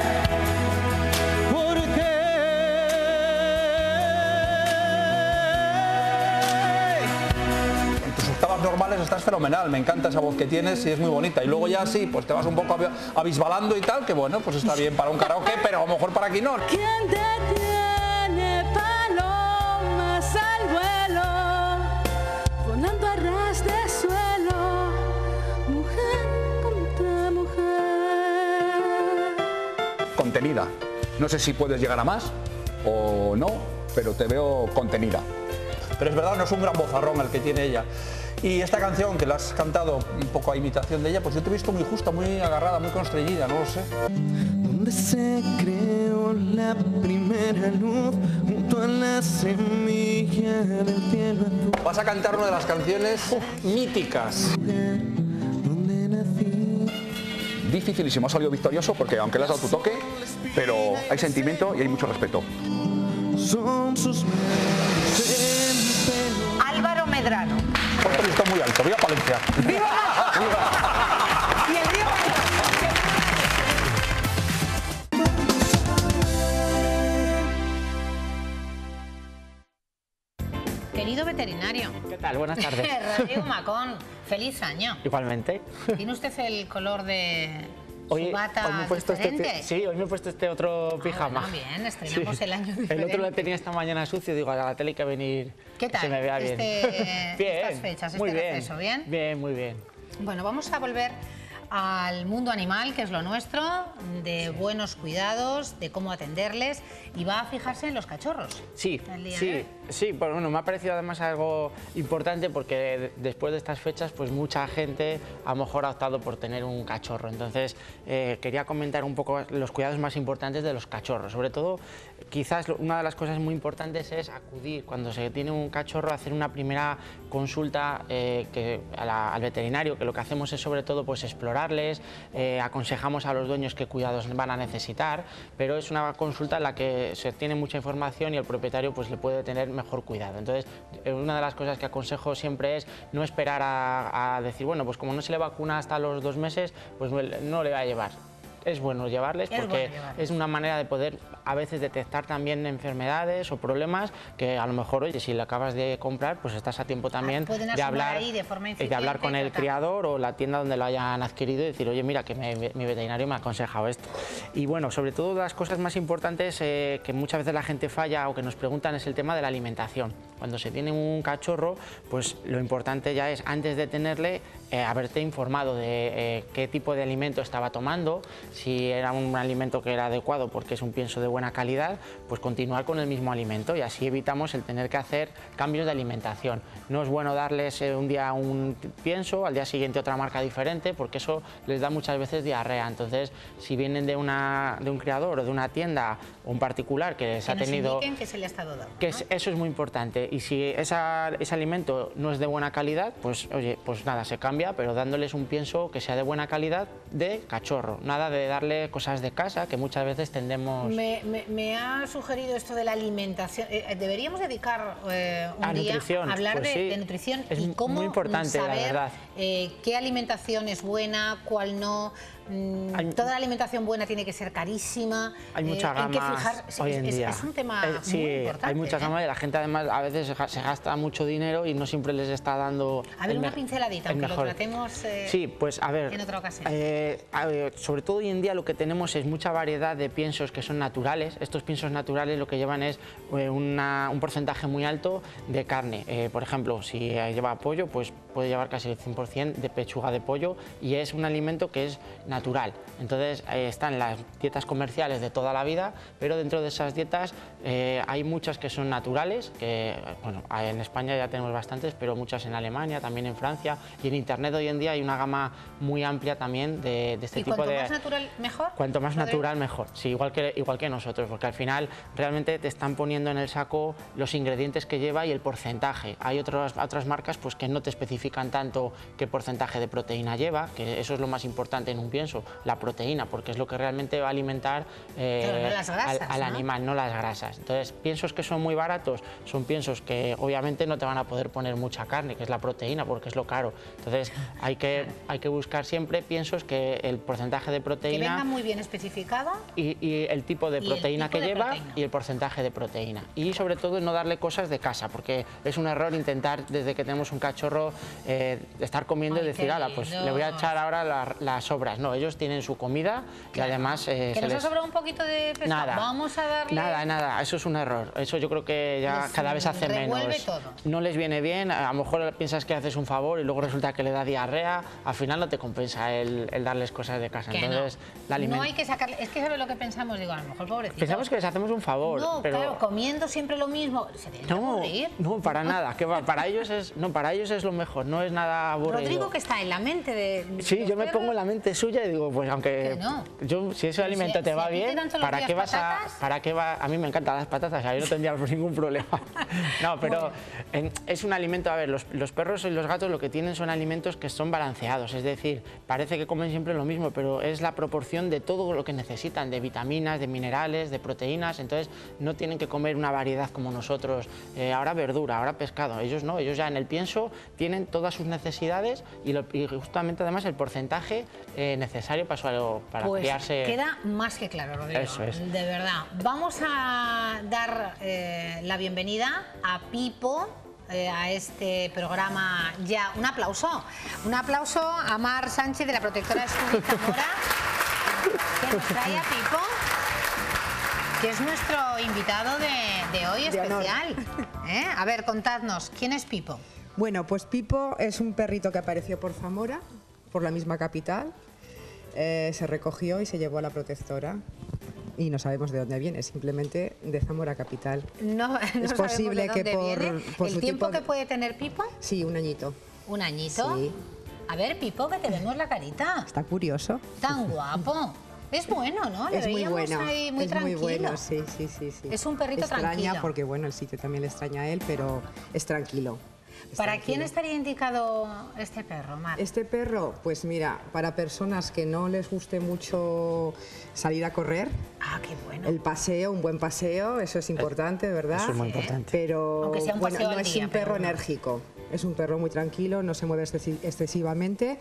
Octavas normales estás fenomenal, me encanta esa voz que tienes y es muy bonita. Y luego ya sí, pues te vas un poco abisbalando y tal, que bueno, pues está bien para un karaoke, pero a lo mejor para aquí no. ¿Quién detiene palomas al vuelo, volando a ras de suelo, mujer contra mujer? Contenida. No sé si puedes llegar a más o no, pero te veo contenida. Pero es verdad, no es un gran vozarrón el que tiene ella. Y esta canción, que la has cantado un poco a imitación de ella, pues yo te he visto muy justa, muy agarrada, muy constreñida, no lo sé. Donde se creó la primera luz, junto a la semilla del cielo azul. Vas a cantar una de las canciones míticas. Dificilísimo, ha salido victorioso porque aunque le has dado tu toque, pero hay sentimiento y hay mucho respeto. Son sus Álvaro Medrano. Puerto está muy alto, viva Palencia. ¡Viva! Y el viva. Querido veterinario. ¿Qué tal? Buenas tardes. Rodrigo Macón, feliz año. Igualmente. ¿Tiene usted el color de Hoy su bata me he puesto diferente? sí, hoy me he puesto este otro pijama. Bueno, bien, estrenamos el año diferente. El otro lo tenía esta mañana sucio, digo, a la tele hay que venir. ¿Qué tal? Que se me vea bien. Estas fechas, muy bien. receso, ¿bien? Bien, muy bien. Bueno, vamos a volver al mundo animal, que es lo nuestro, de buenos cuidados, de cómo atenderles, y va a fijarse en los cachorros. Sí, pues bueno, me ha parecido además algo importante porque después de estas fechas pues mucha gente a lo mejor ha optado por tener un cachorro, entonces quería comentar un poco los cuidados más importantes de los cachorros, sobre todo quizás una de las cosas muy importantes es acudir cuando se tiene un cachorro a hacer una primera consulta al veterinario, que lo que hacemos es sobre todo pues explorarles, aconsejamos a los dueños qué cuidados van a necesitar, pero es una consulta en la que se tiene mucha información y el propietario pues le puede tener mejor cuidado. Entonces, una de las cosas que aconsejo siempre es no esperar a decir, bueno, pues como no se le vacuna hasta los 2 meses, pues no le va a llevar. Es bueno llevarles porque es una manera de poder a veces detectar también enfermedades o problemas que a lo mejor, oye, si le acabas de comprar, pues estás a tiempo también de hablar con el criador o la tienda donde lo hayan adquirido y decir, oye, mira, que mi veterinario me ha aconsejado esto. Y bueno, sobre todo las cosas más importantes que muchas veces la gente falla o que nos preguntan es el tema de la alimentación. Cuando se tiene un cachorro, pues lo importante ya es, antes de tenerle, haberte informado de qué tipo de alimento estaba tomando, si era un alimento que era adecuado porque es un pienso de buena calidad, pues continuar con el mismo alimento y así evitamos el tener que hacer cambios de alimentación. No es bueno darles un día un pienso, al día siguiente otra marca diferente, porque eso les da muchas veces diarrea. Entonces, si vienen de un criador o de una tienda o un particular que se ha tenido... Que se le ha estado dando, ¿no? Eso es muy importante. Y si ese alimento no es de buena calidad, pues oye, pues nada, se cambia, pero dándoles un pienso que sea de buena calidad de cachorro. Nada de darle cosas de casa, que muchas veces tendemos... Me ha sugerido esto de la alimentación. Deberíamos dedicar un día a hablar pues de nutrición y cómo muy importante, saber la verdad. Qué alimentación es buena, cuál no. Toda la alimentación buena tiene que ser carísima. Hay mucha gama hoy en día. Es un tema muy importante. Hay mucha gama y la gente además a veces se gasta mucho dinero y no siempre les está dando... A ver, una pinceladita, aunque lo tratemos sí, pues, a ver, en otra ocasión. Sobre todo hoy en día lo que tenemos es mucha variedad de piensos que son naturales. Estos piensos naturales lo que llevan es un porcentaje muy alto de carne. Por ejemplo, si lleva pollo, pues puede llevar casi el 100% de pechuga de pollo y es un alimento que es natural. Entonces están las dietas comerciales de toda la vida, pero dentro de esas dietas hay muchas que son naturales, que bueno, en España ya tenemos bastantes, pero muchas en Alemania, también en Francia, y en Internet hoy en día hay una gama muy amplia también de este tipo de... ¿Y cuanto más natural, mejor? Cuanto más natural, mejor. Sí, igual que nosotros, porque al final realmente te están poniendo en el saco los ingredientes que lleva y el porcentaje. Hay otras marcas pues que no te especifican tanto qué porcentaje de proteína lleva, que eso es lo más importante en un pienso. pienso, la proteína, porque es lo que realmente va a alimentar al animal, no las grasas. Entonces, piensos que son muy baratos, son piensos que obviamente no te van a poder poner mucha carne, que es la proteína, porque es lo caro. Entonces, hay que buscar siempre piensos que el porcentaje de proteína... Que venga muy bien especificada. Y el tipo de proteína que lleva proteína. Y el porcentaje de proteína. Y sobre todo no darle cosas de casa, porque es un error intentar desde que tenemos un cachorro estar comiendo y decir, ala, pues le voy a echar ahora las sobras. No, ellos tienen su comida y además... que nos ha sobrado un poquito de pescado. Nada, vamos a darle... Nada, eso es un error. Eso yo creo que ya cada vez hace menos. Todo. No les viene bien, a lo mejor piensas que haces un favor y luego resulta que le da diarrea, al final no te compensa el darles cosas de casa. Entonces, no hay que sacarle... Es que ¿sabes lo que pensamos? Digo, a lo mejor pobrecito. Pensamos que les hacemos un favor. No, pero... claro, comiendo siempre lo mismo. ¿Se tiene que aburrir? No, para nada. Que para ellos es lo mejor, no es nada aburrido. Rodrigo, que está en la mente de... Sí, yo me pongo en la mente suya y digo, pues aunque si ese alimento te va bien, ¿para qué vas a mí me encantan las patatas, yo no tendría ningún problema. No, pero es un alimento, a ver, los perros y los gatos lo que tienen son alimentos que son balanceados, es decir, parece que comen siempre lo mismo, pero es la proporción de todo lo que necesitan, de vitaminas, de minerales, de proteínas, entonces no tienen que comer una variedad como nosotros, ahora verdura, ahora pescado, ellos no, ellos ya en el pienso tienen todas sus necesidades y justamente además el porcentaje necesario para pues criarse. Queda más que claro, Rodrigo. Eso es. De verdad. Vamos a dar la bienvenida a Pipo a este programa ya. Un aplauso a Mar Sánchez de la Protectora Scooby Zamora, que nos trae a Pipo, que es nuestro invitado de hoy especial. A ver, contadnos, ¿quién es Pipo? Bueno, pues Pipo es un perrito que apareció por Zamora, por la misma capital, se recogió y se llevó a la protectora. Y no sabemos de dónde viene, simplemente de Zamora capital. No es posible que por ¿El tiempo que puede tener Pipo? Sí, un añito. ¿Un añito? Sí. A ver, Pipo, que te vemos la carita. Está curioso. Tan guapo. Es bueno, ¿no? Es muy bueno. Ahí muy tranquilo. Muy bueno, sí. Es un perrito tranquilo. Extraña porque, bueno, el sitio también le extraña a él, pero es tranquilo. ¿Para quién estaría indicado este perro, Mar? Este perro, pues mira, para personas que no les guste mucho salir a correr. Ah, qué bueno. El paseo, un buen paseo, eso es importante, ¿verdad? Eso es muy importante. Pero aunque sea un paseo no al es día, un perro enérgico, es un perro muy tranquilo, no se mueve excesivamente.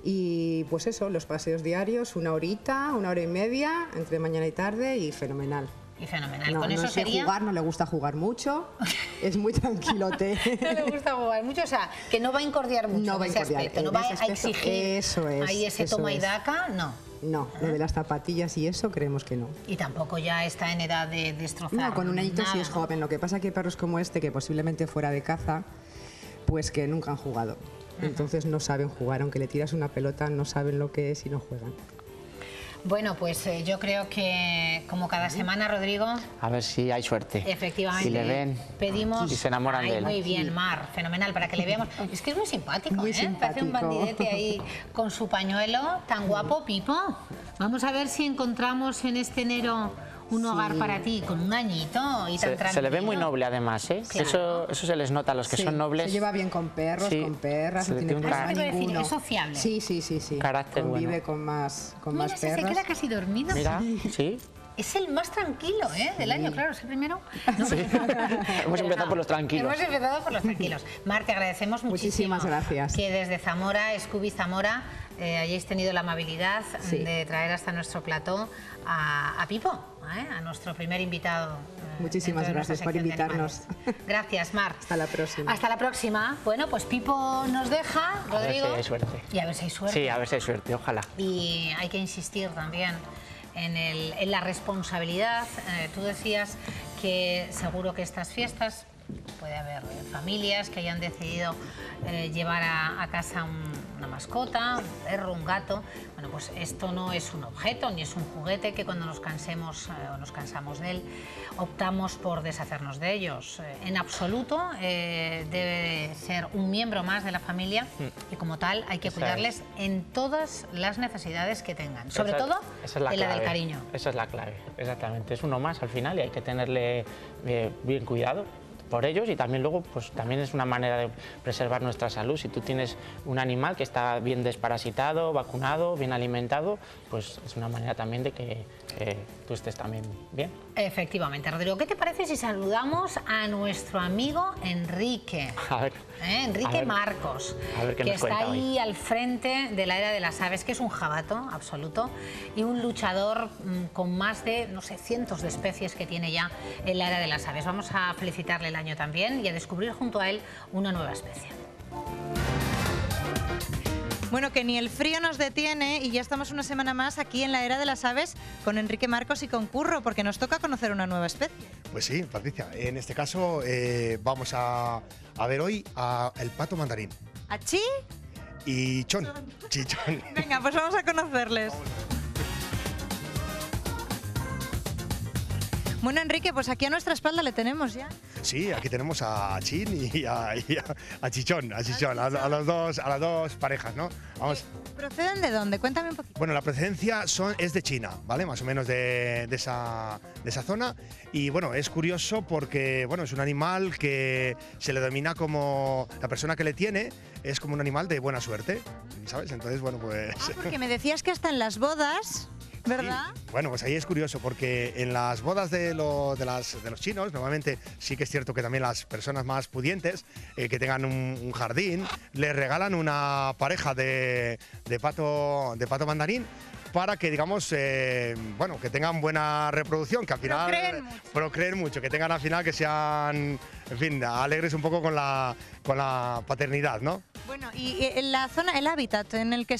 Y pues eso, los paseos diarios, 1 horita, 1 hora y media, entre mañana y tarde, y fenomenal. Y fenomenal. No, con eso no sé sería... jugar, no le gusta jugar mucho, es muy tranquilote. No le gusta jugar mucho, o sea, que no va a incordiar mucho no va en ese aspecto, no va a exigir eso es, ahí ese toma y daca, no. No, lo de las zapatillas y eso creemos que no. Y tampoco ya está en edad de destrozar. No, con un añito nada. Sí es joven, lo que pasa es que hay perros como este, que posiblemente fuera de caza, pues que nunca han jugado. Entonces no saben jugar, aunque le tiras una pelota, no saben lo que es y no juegan. Bueno, pues yo creo que como cada semana, Rodrigo... A ver si hay suerte. Efectivamente. Si le ven pedimos, y se enamoran de él. Muy bien, Mar, fenomenal, para que le veamos. Es que es muy simpático, muy simpático. Parece un bandidete ahí con su pañuelo, tan guapo, Pipo. Vamos a ver si encontramos en este enero un hogar para ti, con un añito y tan tranquilo. Se le ve muy noble además, ¿eh? Claro. Eso se les nota a los que son nobles. Se lleva bien con perros, con perras, no tiene problema ninguno. Es sociable. Sí. Carácter convive bueno. con más Mira, perras. Se queda casi dormido. Mira, sí. Es el más tranquilo del año, claro, es el primero. No, sí. Hemos empezado por los tranquilos. Hemos empezado por los tranquilos. Mar, te agradecemos muchísimo. Muchísimas gracias. Que desde Zamora, Scooby Zamora, hayáis tenido la amabilidad de traer hasta nuestro plató a Pipo, a nuestro primer invitado. Muchísimas gracias por invitarnos. Gracias, Mar. Hasta la próxima. Hasta la próxima. Bueno, pues Pipo nos deja, Rodrigo. A ver si hay suerte. Y a ver si hay suerte. Sí, a ver si hay suerte, ojalá. Y hay que insistir también en la responsabilidad. Tú decías que seguro que estas fiestas puede haber familias que hayan decidido llevar a casa una mascota, un perro, un gato. Bueno, pues esto no es un objeto ni es un juguete que cuando nos cansemos o nos cansamos de él optamos por deshacernos de ellos. En absoluto, debe ser un miembro más de la familia y como tal hay que cuidarles en todas las necesidades que tengan, sobre todo en la del cariño. Esa es la clave, exactamente. Es uno más al final y hay que tenerle bien cuidado. por ellos, y también luego pues también es una manera de preservar nuestra salud. Si tú tienes un animal que está bien desparasitado, vacunado, bien alimentado, pues es una manera también de que tú estés también bien. Efectivamente. Rodrigo, ¿qué te parece si saludamos a nuestro amigo Enrique? A ver. Enrique Marcos, que está ahí al frente de la Era de las Aves, que es un jabato absoluto y un luchador con más de, no sé, cientos de especies que tiene ya en la Era de las Aves. Vamos a felicitarle el año también y a descubrir junto a él una nueva especie. Bueno, que ni el frío nos detiene y ya estamos una semana más aquí en la Era de las Aves con Enrique Marcos y con Curro, porque nos toca conocer una nueva especie. Pues sí, Patricia, en este caso vamos a ver hoy el pato mandarín. ¿Achí? Y chichón. Venga, pues vamos a conocerles. Bueno, Enrique, pues aquí a nuestra espalda le tenemos ya. Sí, aquí tenemos a Chin y a Chichón, a las dos parejas, ¿no? Vamos. ¿Proceden de dónde? Cuéntame un poquito. Bueno, la procedencia es de China, ¿vale? Más o menos de esa zona. Y bueno, es curioso porque bueno, es un animal que se le denomina como la persona que le tiene, es como un animal de buena suerte, ¿sabes? Entonces, bueno, pues... porque me decías que hasta en las bodas... ¿Verdad? Sí. Bueno, pues ahí es curioso porque en las bodas de los chinos, normalmente sí que es cierto que también las personas más pudientes que tengan un jardín, les regalan una pareja de pato mandarín para que, digamos, bueno, que tengan buena reproducción, que al final procreen mucho, que tengan al final que sean, en fin, alegres un poco con la paternidad, ¿no? Bueno, y en la zona, el hábitat en el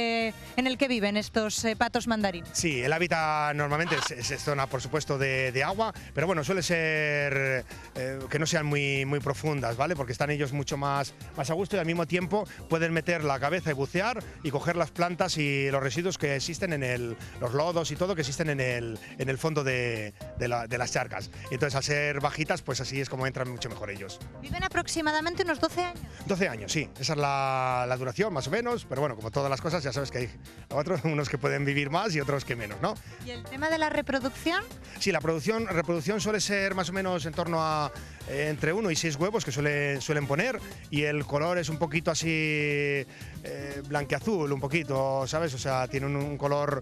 que viven estos patos mandarín. Sí, el hábitat normalmente es zona, por supuesto, de agua, pero bueno, suele ser que no sean muy profundas, ¿vale? Porque están ellos mucho más a gusto y al mismo tiempo pueden meter la cabeza y bucear y coger las plantas y los residuos que existen los lodos y todo que existen en el fondo de las charcas. Y entonces, al ser bajitas, pues así es como entran mucho mejor ellos. ¿Viven aproximadamente unos 12 años? 12 años, sí. Esa es la duración, más o menos, pero bueno, como todas las cosas, ya sabes que hay unos que pueden vivir más y otros que menos, ¿no? ¿Y el tema de la reproducción? Sí, la reproducción suele ser más o menos en torno a entre 1 y 6 huevos que suelen poner, y el color es un poquito así blanqueazul, un poquito, ¿sabes? O sea, tiene un color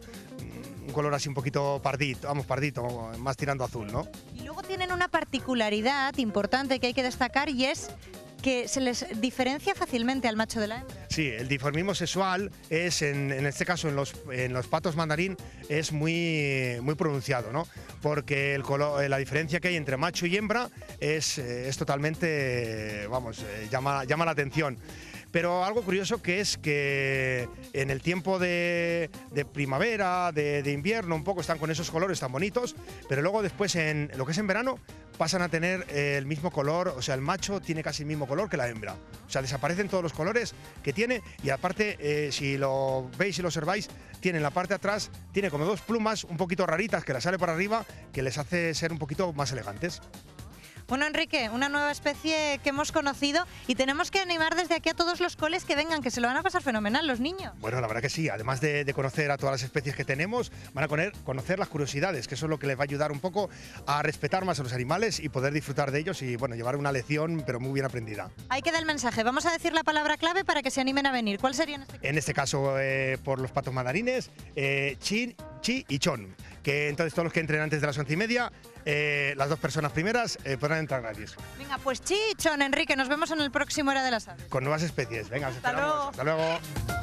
así un poquito pardito, más tirando azul, ¿no? Y luego tienen una particularidad importante que hay que destacar, y es que se les diferencia fácilmente al macho de la hembra. Sí, el dimorfismo sexual es, en este caso, en los patos mandarín, es muy pronunciado, ¿no? Porque la diferencia que hay entre macho y hembra es totalmente, vamos, llama la atención. Pero algo curioso que es que en el tiempo de primavera, de invierno, un poco están con esos colores tan bonitos, pero luego después, en lo que es en verano, pasan a tener el mismo color, o sea, el macho tiene casi el mismo color que la hembra. O sea, desaparecen todos los colores que tiene, y aparte, si lo veis y lo observáis, tiene en la parte de atrás, tiene como 2 plumas un poquito raritas que las sale por arriba, que les hace ser un poquito más elegantes. Bueno, Enrique, una nueva especie que hemos conocido, y tenemos que animar desde aquí a todos los coles que vengan, que se lo van a pasar fenomenal los niños. Bueno, la verdad que sí, además de conocer a todas las especies que tenemos, van a conocer las curiosidades, que eso es lo que les va a ayudar un poco a respetar más a los animales y poder disfrutar de ellos y, bueno, llevar una lección, pero muy bien aprendida. Ahí queda el mensaje. Vamos a decir la palabra clave para que se animen a venir. ¿Cuál sería en este caso? En este caso, por los patos mandarines, Chin, Chi y Chon, que entonces todos los que entren antes de las 11:30, las 2 personas primeras podrán entrar gratis. Venga, pues Chi y Chon, Enrique, nos vemos en el próximo Era de las Aves. Con nuevas especies. Venga, os esperamos. Luego. Hasta luego.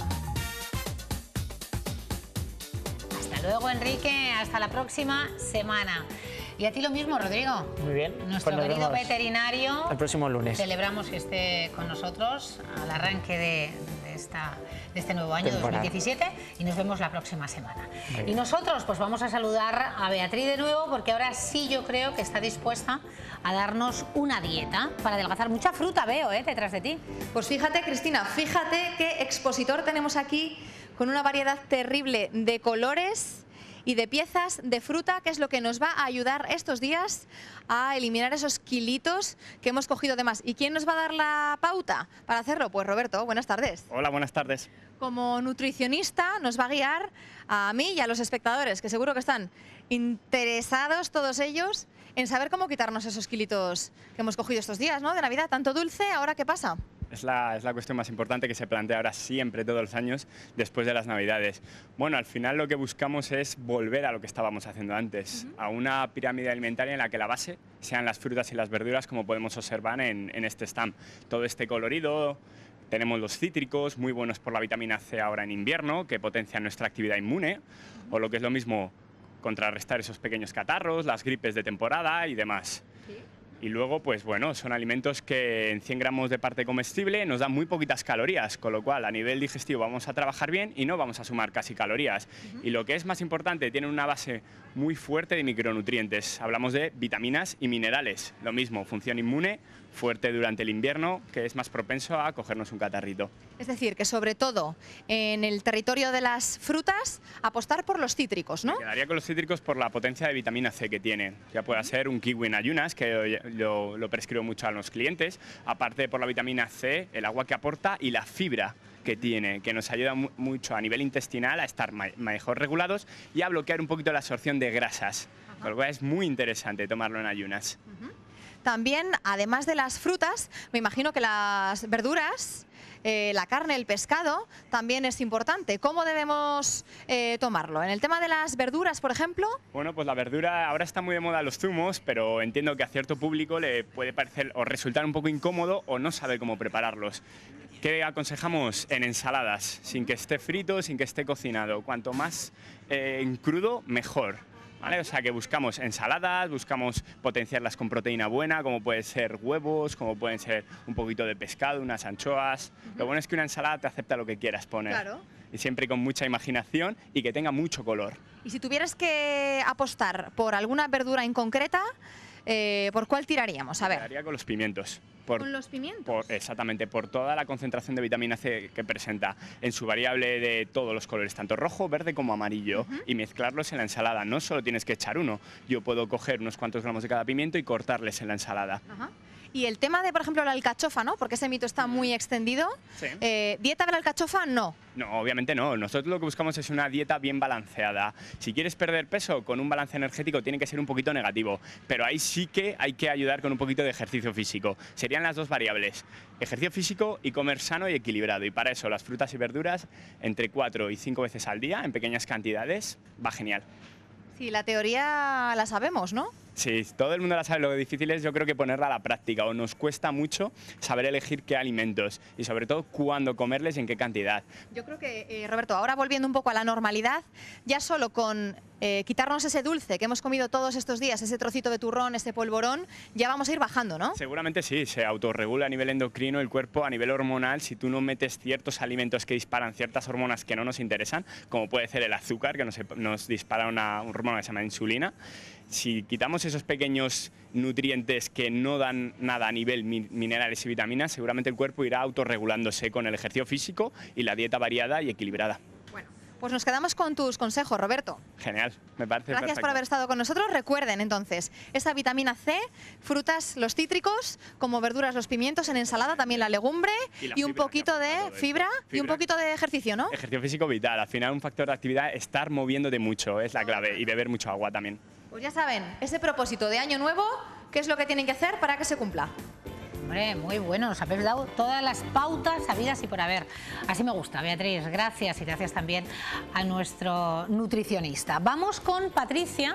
Hasta luego, Enrique. Hasta la próxima semana. Y a ti lo mismo, Rodrigo. Muy bien. Nuestro Pues querido veterinario. El próximo lunes. Celebramos que esté con nosotros al arranque de este nuevo año, temporada. 2017, y nos vemos la próxima semana. Y nosotros pues vamos a saludar a Beatriz de nuevo, porque ahora sí yo creo que está dispuesta a darnos una dieta para adelgazar. Mucha fruta veo, detrás de ti. Pues fíjate, Cristina, fíjate qué expositor tenemos aquí, con una variedad terrible de colores y de piezas de fruta, que es lo que nos va a ayudar estos días a eliminar esos kilitos que hemos cogido de más. ¿Y quién nos va a dar la pauta para hacerlo? Pues Roberto, buenas tardes. Hola, buenas tardes. Como nutricionista nos va a guiar a mí y a los espectadores, que seguro que están interesados todos ellos en saber cómo quitarnos esos kilitos que hemos cogido estos días, ¿no? De Navidad, tanto dulce, ¿ahora qué pasa? Es la cuestión más importante que se plantea ahora siempre, todos los años, después de las Navidades. Bueno, al final lo que buscamos es volver a lo que estábamos haciendo antes, a una pirámide alimentaria en la que la base sean las frutas y las verduras, como podemos observar en este stand. Todo este colorido, tenemos los cítricos, muy buenos por la vitamina C ahora en invierno, que potencian nuestra actividad inmune, o lo que es lo mismo, contrarrestar esos pequeños catarros, las gripes de temporada y demás. Y luego, pues bueno, son alimentos que en 100 gramos de parte comestible nos dan muy poquitas calorías, con lo cual a nivel digestivo vamos a trabajar bien y no vamos a sumar casi calorías. Y lo que es más importante, tienen una base muy fuerte de micronutrientes. Hablamos de vitaminas y minerales. Lo mismo, función inmune, fuerte durante el invierno, que es más propenso a cogernos un catarrito. Es decir, que sobre todo en el territorio de las frutas, apostar por los cítricos, ¿no? Me quedaría con los cítricos por la potencia de vitamina C que tiene. Ya pueda ser un kiwi en ayunas, que lo prescribo mucho a los clientes, aparte por la vitamina C, el agua que aporta y la fibra que tiene, que nos ayuda mucho a nivel intestinal a estar mejor regulados y a bloquear un poquito la absorción de grasas. Con lo cual es muy interesante tomarlo en ayunas. También, además de las frutas, me imagino que las verduras, la carne, el pescado, también es importante. ¿Cómo debemos tomarlo? En el tema de las verduras, por ejemplo. Bueno, pues la verdura, ahora está muy de moda los zumos, pero entiendo que a cierto público le puede parecer o resultar un poco incómodo o no sabe cómo prepararlos. ¿Qué aconsejamos? En ensaladas, sin que esté frito, sin que esté cocinado. Cuanto más en crudo, mejor. ¿Vale? O sea que buscamos ensaladas, buscamos potenciarlas con proteína buena, como pueden ser huevos, como pueden ser un poquito de pescado, unas anchoas. Lo bueno es que una ensalada te acepta lo que quieras poner. Claro. Y siempre con mucha imaginación y que tenga mucho color. Y si tuvieras que apostar por alguna verdura en concreta, ¿por cuál tiraríamos? A ver. Tiraría con los pimientos. ¿Con los pimientos? Exactamente, por toda la concentración de vitamina C que presenta en su variable de todos los colores, tanto rojo, verde como amarillo, y mezclarlos en la ensalada. No solo tienes que echar uno, yo puedo coger unos cuantos gramos de cada pimiento y cortarles en la ensalada. Y el tema de, por ejemplo, la alcachofa, ¿no? Porque ese mito está muy extendido. Sí. ¿Dieta de la alcachofa? No. No, obviamente no. Nosotros lo que buscamos es una dieta bien balanceada. Si quieres perder peso con un balance energético tiene que ser un poquito negativo, pero ahí sí que hay que ayudar con un poquito de ejercicio físico. Serían las dos variables, ejercicio físico y comer sano y equilibrado. Y para eso las frutas y verduras entre 4 y 5 veces al día, en pequeñas cantidades, va genial. Sí, la teoría la sabemos, ¿no? Sí, todo el mundo la sabe, lo difícil es yo creo que ponerla a la práctica, o nos cuesta mucho saber elegir qué alimentos y sobre todo cuándo comerles y en qué cantidad. Yo creo que, Roberto, ahora volviendo un poco a la normalidad, ya solo con quitarnos ese dulce que hemos comido todos estos días, ese trocito de turrón, ese polvorón, ya vamos a ir bajando, ¿no? Seguramente sí, se autorregula a nivel endocrino el cuerpo, a nivel hormonal, si tú no metes ciertos alimentos que disparan ciertas hormonas que no nos interesan, como puede ser el azúcar, que nos dispara una hormona que se llama insulina. Si quitamos esos pequeños nutrientes que no dan nada a nivel minerales y vitaminas, seguramente el cuerpo irá autorregulándose con el ejercicio físico y la dieta variada y equilibrada. Pues nos quedamos con tus consejos, Roberto. Genial, me parece Gracias perfecto. por haber estado con nosotros. Recuerden entonces, esa vitamina C, frutas, los cítricos, como verduras, los pimientos, en ensalada también la legumbre y un poquito de fibra y un poquito de ejercicio, ¿no? Ejercicio físico vital, al final un factor de actividad, estar moviéndote mucho es la clave y beber mucho agua también. Pues ya saben, ese propósito de año nuevo, ¿qué es lo que tienen que hacer para que se cumpla? Hombre, muy bueno, nos habéis dado todas las pautas habidas y por haber. Así me gusta, Beatriz, gracias y gracias también a nuestro nutricionista. Vamos con Patricia,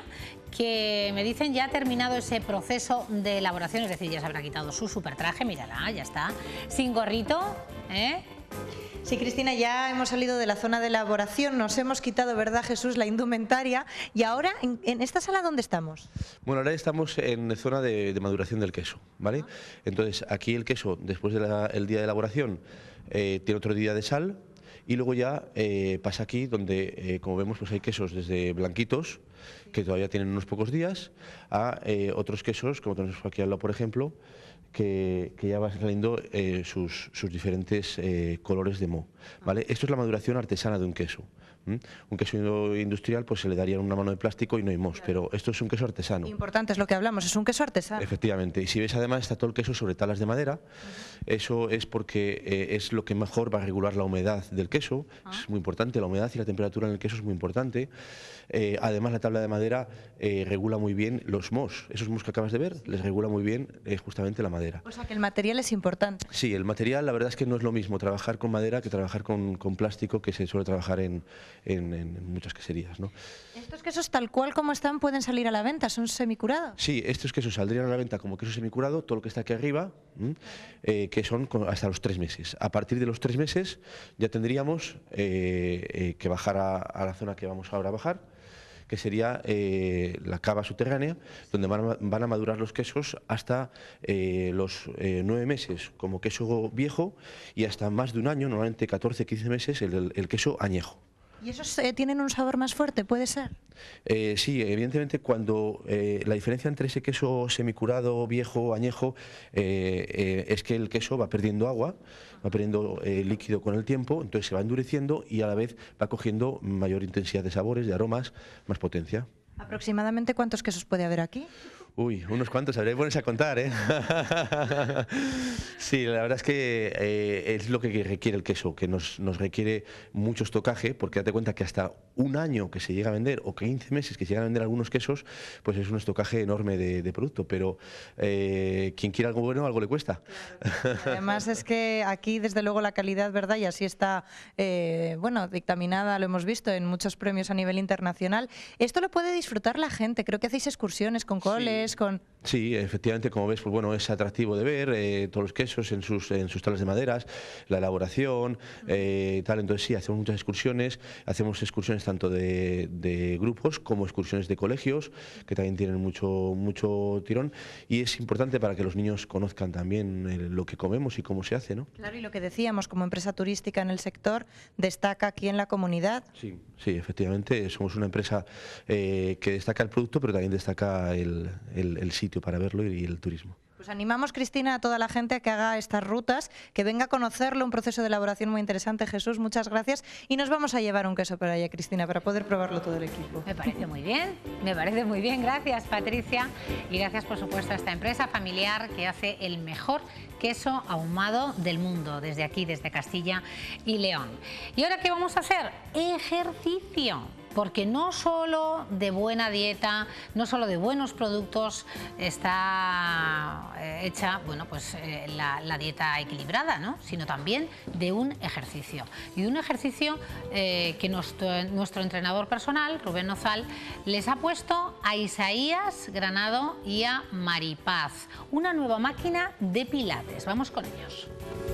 que me dicen ya ha terminado ese proceso de elaboración, es decir, ya se habrá quitado su super traje, mírala, ya está, sin gorrito, ¿eh? Sí, Cristina, ya hemos salido de la zona de elaboración, nos hemos quitado, ¿verdad, Jesús?, la indumentaria. Y ahora, ¿en esta sala dónde estamos? Bueno, ahora estamos en zona de maduración del queso, ¿vale? Entonces, aquí el queso, después del día de elaboración, tiene otro día de sal y luego ya pasa aquí donde, como vemos, pues hay quesos desde blanquitos, que todavía tienen unos pocos días, a otros quesos, como tenemos aquí al lado, por ejemplo, que ya va saliendo sus diferentes colores de moho, ¿vale? Esto es la maduración artesana de un queso, Un queso industrial pues se le daría una mano de plástico y no hay mos, pero esto es un queso artesano. Importante es lo que hablamos, es un queso artesano. Efectivamente, y si ves además está todo el queso sobre tablas de madera, eso es porque es lo que mejor va a regular la humedad del queso, es muy importante, la humedad y la temperatura en el queso es muy importante. Además la tabla de madera regula muy bien los mos, esos mos que acabas de ver, les regula muy bien justamente la madera. O sea que el material es importante. Sí, el material la verdad es que no es lo mismo trabajar con madera que trabajar con plástico, que se suele trabajar en muchas queserías, ¿no? ¿Estos quesos tal cual como están pueden salir a la venta? ¿Son semicurados? Sí, estos quesos saldrían a la venta como queso semicurado, todo lo que está aquí arriba, que son hasta los 3 meses. A partir de los 3 meses ya tendríamos que bajar a la zona que vamos ahora a bajar, que sería la cava subterránea, donde van a madurar los quesos hasta los 9 meses como queso viejo y hasta más de un año, normalmente 14-15 meses, el queso añejo. ¿Y esos tienen un sabor más fuerte, puede ser? Sí, evidentemente cuando la diferencia entre ese queso semicurado, viejo, añejo, es que el queso va perdiendo agua, va perdiendo líquido con el tiempo, entonces se va endureciendo y a la vez va cogiendo mayor intensidad de sabores, de aromas, más potencia. ¿Aproximadamente cuántos quesos puede haber aquí? Uy, unos cuantos, habría que ponerse a contar, ¿eh? Sí, la verdad es que es lo que requiere el queso, que nos requiere mucho estocaje, porque date cuenta que hasta un año que se llega a vender, o 15 meses que se llegan a vender algunos quesos, pues es un estocaje enorme de producto, pero quien quiera algo bueno, algo le cuesta. Claro. Además es que aquí, desde luego, la calidad, ¿verdad? Y así está, bueno, dictaminada, lo hemos visto en muchos premios a nivel internacional. Esto lo puede disfrutar la gente, creo que hacéis excursiones con coles, Sí, efectivamente, como ves, pues bueno, es atractivo de ver todos los quesos en sus tablas de maderas, la elaboración, tal. Entonces sí, hacemos muchas excursiones tanto de grupos como excursiones de colegios, que también tienen mucho tirón, y es importante para que los niños conozcan también lo que comemos y cómo se hace, ¿no? Claro, y lo que decíamos, como empresa turística en el sector, destaca aquí en la comunidad. Sí, efectivamente, somos una empresa que destaca el producto, pero también destaca el sitio para verlo y el turismo. Pues animamos, Cristina, a toda la gente a que haga estas rutas, que venga a conocerlo, un proceso de elaboración muy interesante. Jesús, muchas gracias. Y nos vamos a llevar un queso para allá, Cristina, para poder probarlo todo el equipo. Me parece muy bien. Gracias, Patricia. Y gracias, por supuesto, a esta empresa familiar que hace el mejor queso ahumado del mundo, desde aquí, desde Castilla y León. ¿Y ahora qué vamos a hacer? Ejercicio. Porque no solo de buena dieta, no solo de buenos productos está hecha, bueno, pues la dieta equilibrada, ¿no? Sino también de un ejercicio. Y de un ejercicio que nuestro entrenador personal, Rubén Nozal, les ha puesto a Isaías Granado y a Maripaz, una nueva máquina de pilates. Vamos con ellos.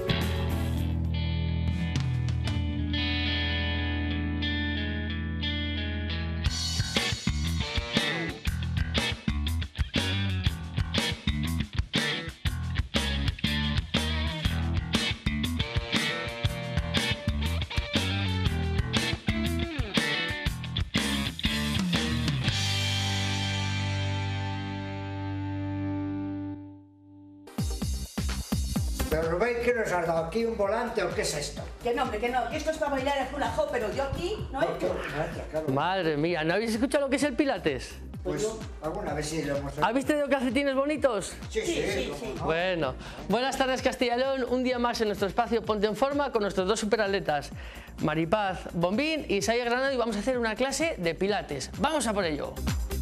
Pero Rubén, ¿qué nos has dado aquí? ¿Un volante o qué es esto? Que no, hombre, que no. Que esto es para bailar el hula hoop, pero yo aquí no he hecho. Madre mía, ¿no habéis escuchado lo que es el pilates? Pues alguna vez sí lo hemos hecho. ¿Habéis tenido calcetines bonitos? Sí. Bueno, buenas tardes Castilla y León, un día más en nuestro espacio Ponte en Forma con nuestros dos superatletas, Maripaz Bombín y Isaías Granado, y vamos a hacer una clase de pilates. ¡Vamos a por ello!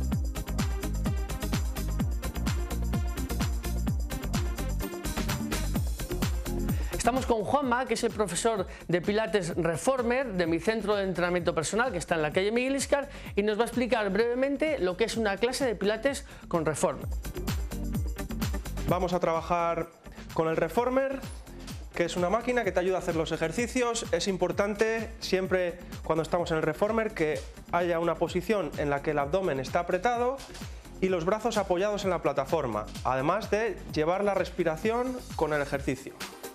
Estamos con Juanma, que es el profesor de Pilates Reformer de mi centro de entrenamiento personal, que está en la calle Miguel Iscar, y nos va a explicar brevemente lo que es una clase de Pilates con Reformer. Vamos a trabajar con el Reformer, que es una máquina que te ayuda a hacer los ejercicios. Es importante siempre cuando estamos en el Reformer que haya una posición en la que el abdomen está apretado y los brazos apoyados en la plataforma, además de llevar la respiración con el ejercicio.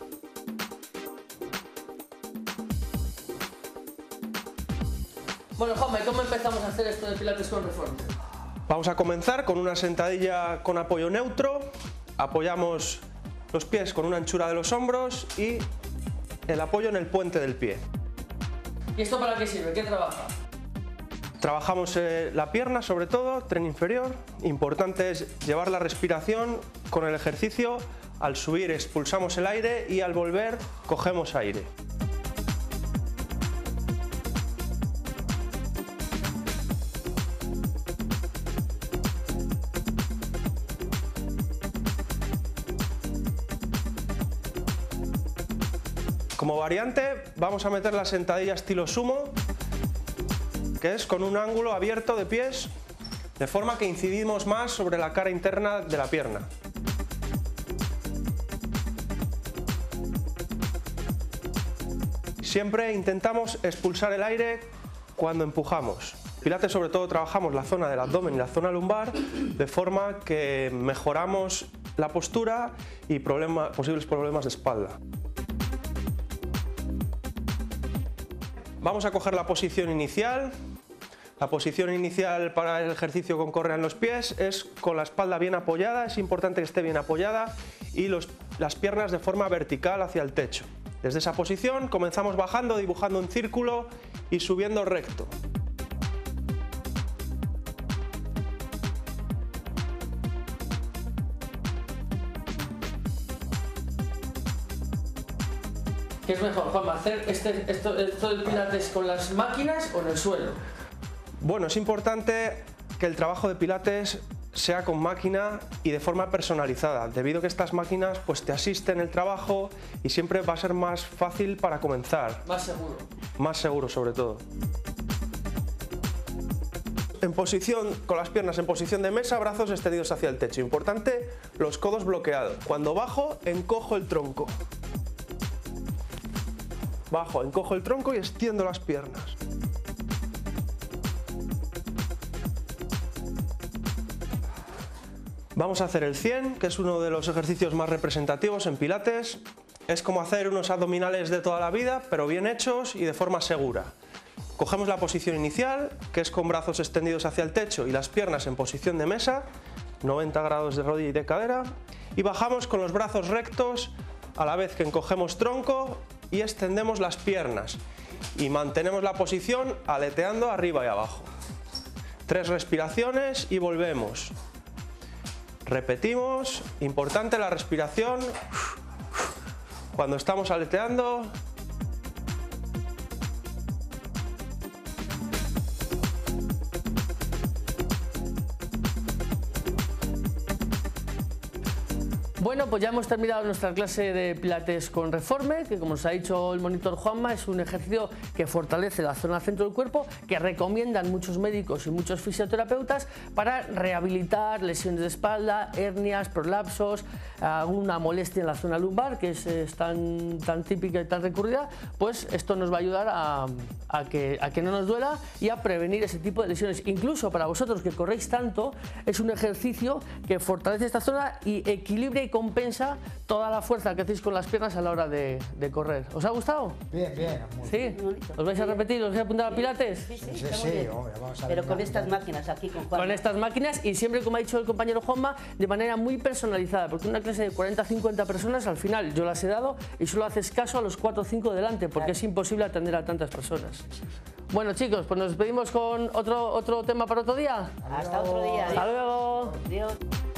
Bueno, Juanma, ¿y cómo empezamos a hacer esto de Pilates con Reformer? Vamos a comenzar con una sentadilla con apoyo neutro. Apoyamos los pies con una anchura de los hombros y el apoyo en el puente del pie. ¿Y esto para qué sirve? ¿Qué trabaja? Trabajamos la pierna sobre todo, tren inferior. Importante es llevar la respiración con el ejercicio. Al subir expulsamos el aire y al volver cogemos aire. Como variante vamos a meter la sentadilla estilo sumo, que es con un ángulo abierto de pies, de forma que incidimos más sobre la cara interna de la pierna. Siempre intentamos expulsar el aire cuando empujamos. Pilates sobre todo trabajamos la zona del abdomen y la zona lumbar, de forma que mejoramos la postura y posibles problemas de espalda. Vamos a coger la posición inicial. La posición inicial para el ejercicio con correa en los pies es con la espalda bien apoyada, es importante que esté bien apoyada, y las piernas de forma vertical hacia el techo. Desde esa posición comenzamos bajando, dibujando un círculo y subiendo recto. ¿Qué es mejor, Juanma, hacer esto del pilates con las máquinas o en el suelo? Bueno, es importante que el trabajo de pilates sea con máquina y de forma personalizada, debido a que estas máquinas pues te asisten en el trabajo y siempre va a ser más fácil para comenzar. Más seguro. Más seguro sobre todo. En posición, con las piernas en posición de mesa, brazos extendidos hacia el techo. Importante, los codos bloqueados. Cuando bajo, encojo el tronco. Bajo, encojo el tronco y extiendo las piernas. Vamos a hacer el 100, que es uno de los ejercicios más representativos en pilates. Es como hacer unos abdominales de toda la vida, pero bien hechos y de forma segura. Cogemos la posición inicial, que es con brazos extendidos hacia el techo y las piernas en posición de mesa, 90 grados de rodilla y de cadera, y bajamos con los brazos rectos a la vez que encogemos tronco y extendemos las piernas y mantenemos la posición aleteando arriba y abajo. 3 respiraciones y volvemos. Repetimos, importante la respiración cuando estamos aleteando. Bueno, pues ya hemos terminado nuestra clase de pilates con Reformer, que como nos ha dicho el monitor Juanma, es un ejercicio que fortalece la zona centro del cuerpo, que recomiendan muchos médicos y muchos fisioterapeutas para rehabilitar lesiones de espalda, hernias, prolapsos, alguna molestia en la zona lumbar, que es tan típica y tan recurrida. Pues esto nos va a ayudar a que no nos duela y a prevenir ese tipo de lesiones. Incluso para vosotros que corréis tanto, es un ejercicio que fortalece esta zona y equilibra y compensa toda la fuerza que hacéis con las piernas a la hora de correr. ¿Os ha gustado? Bien, bien. ¿Sí? ¿Os vais a repetir? ¿Os vais a apuntar a pilates? Sí, hombre, vamos a ver. Pero con estas máquinas aquí, con Juanma. Con estas máquinas y siempre, como ha dicho el compañero Juanma, de manera muy personalizada, porque una clase de 40-50 personas, al final yo las he dado y solo haces caso a los 4 o 5 delante, porque es imposible atender a tantas personas. Bueno, chicos, pues nos despedimos con otro tema para otro día. Hasta otro día. Hasta luego. Adiós.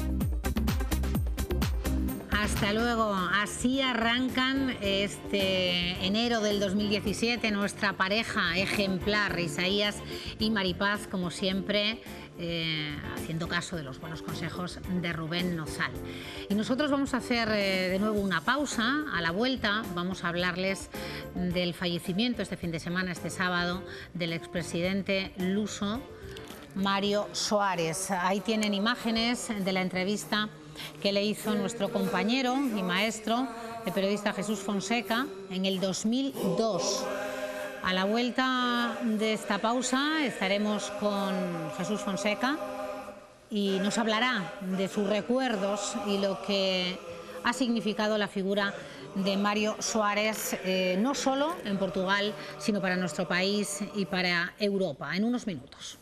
Hasta luego. Así arrancan este enero del 2017 nuestra pareja ejemplar, Isaías y Maripaz, como siempre, haciendo caso de los buenos consejos de Rubén Nozal. Y nosotros vamos a hacer de nuevo una pausa. A la vuelta vamos a hablarles del fallecimiento este fin de semana, este sábado, del expresidente luso Mario Soares. Ahí tienen imágenes de la entrevista que le hizo nuestro compañero y maestro, el periodista Jesús Fonseca, en el 2002. A la vuelta de esta pausa estaremos con Jesús Fonseca y nos hablará de sus recuerdos y lo que ha significado la figura de Mario Soares, no solo en Portugal, sino para nuestro país y para Europa, en unos minutos.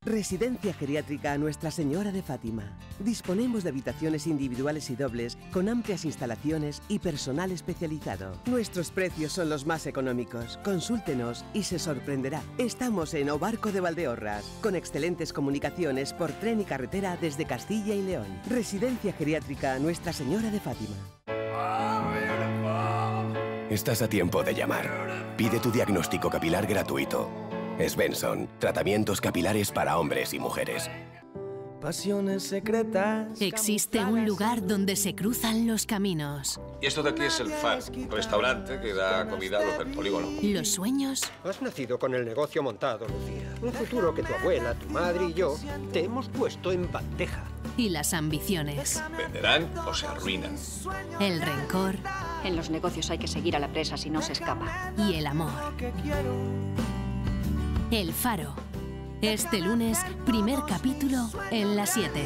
Residencia Geriátrica Nuestra Señora de Fátima. Disponemos de habitaciones individuales y dobles con amplias instalaciones y personal especializado. Nuestros precios son los más económicos. Consúltenos y se sorprenderá. Estamos en Obarco de Valdeorras, con excelentes comunicaciones por tren y carretera desde Castilla y León. Residencia Geriátrica Nuestra Señora de Fátima. Estás a tiempo de llamar. Pide tu diagnóstico capilar gratuito. Svensson, tratamientos capilares para hombres y mujeres. Pasiones secretas. Existe un lugar donde se cruzan los caminos. Y esto de aquí es el Faro, restaurante que da comida a los del polígono. Los sueños. Has nacido con el negocio montado, Lucía. Un futuro que tu abuela, tu madre y yo te hemos puesto en bandeja. Y las ambiciones. Venderán o se arruinan. El rencor. En los negocios hay que seguir a la presa si no se escapa. Y el amor. El Faro. Este lunes, primer capítulo en las 7.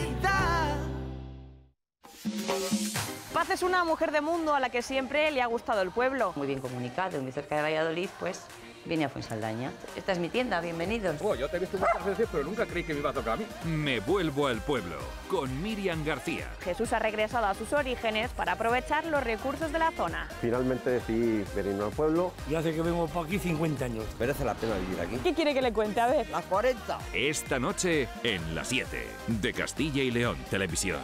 Paz es una mujer de mundo a la que siempre le ha gustado el pueblo. Muy bien comunicado, muy cerca de Valladolid, pues vine a Fuensaldaña. Esta es mi tienda, bienvenidos. Oh, yo te he visto muchas veces, pero nunca creí que me iba a tocar a mí. Me vuelvo al pueblo, con Miriam García. Jesús ha regresado a sus orígenes para aprovechar los recursos de la zona. Finalmente decidí venirme al pueblo. Y hace que vengo por aquí 50 años. Merece la pena vivir aquí. ¿Qué quiere que le cuente? A ver. Las 40. Esta noche en las 7, de Castilla y León Televisión.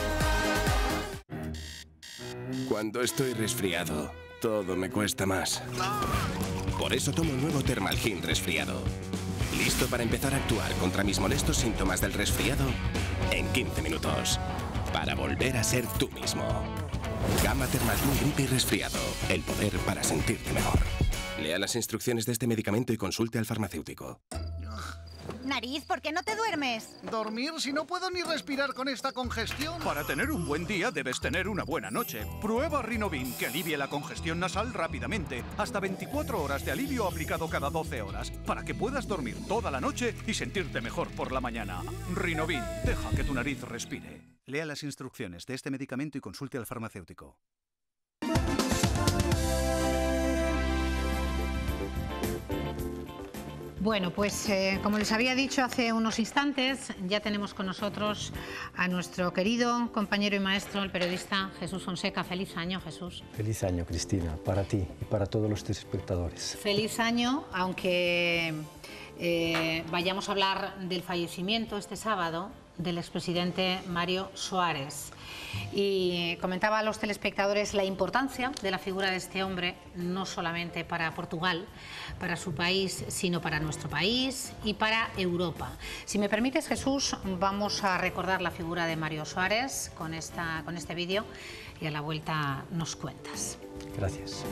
Cuando estoy resfriado, todo me cuesta más. Por eso tomo el nuevo Thermalgin resfriado. Listo para empezar a actuar contra mis molestos síntomas del resfriado en 15 minutos. Para volver a ser tú mismo. Gama Thermalgin gripe y resfriado. El poder para sentirte mejor. Lea las instrucciones de este medicamento y consulte al farmacéutico. Nariz, ¿por qué no te duermes? Dormir si no puedo ni respirar con esta congestión. Para tener un buen día debes tener una buena noche. Prueba Rinovin, que alivia la congestión nasal rápidamente. Hasta 24 horas de alivio aplicado cada 12 horas, para que puedas dormir toda la noche y sentirte mejor por la mañana. Rinovin, deja que tu nariz respire. Lea las instrucciones de este medicamento y consulte al farmacéutico. Bueno, pues como les había dicho hace unos instantes, ya tenemos con nosotros a nuestro querido compañero y maestro, el periodista Jesús Fonseca. Feliz año, Jesús. Feliz año, Cristina, para ti y para todos los telespectadores. Feliz año, aunque vayamos a hablar del fallecimiento este sábado del expresidente Mário Soares. Y comentaba a los telespectadores la importancia de la figura de este hombre, no solamente para Portugal, para su país, sino para nuestro país y para Europa. Si me permites, Jesús, vamos a recordar la figura de Mário Soares con este vídeo y a la vuelta nos cuentas. Gracias.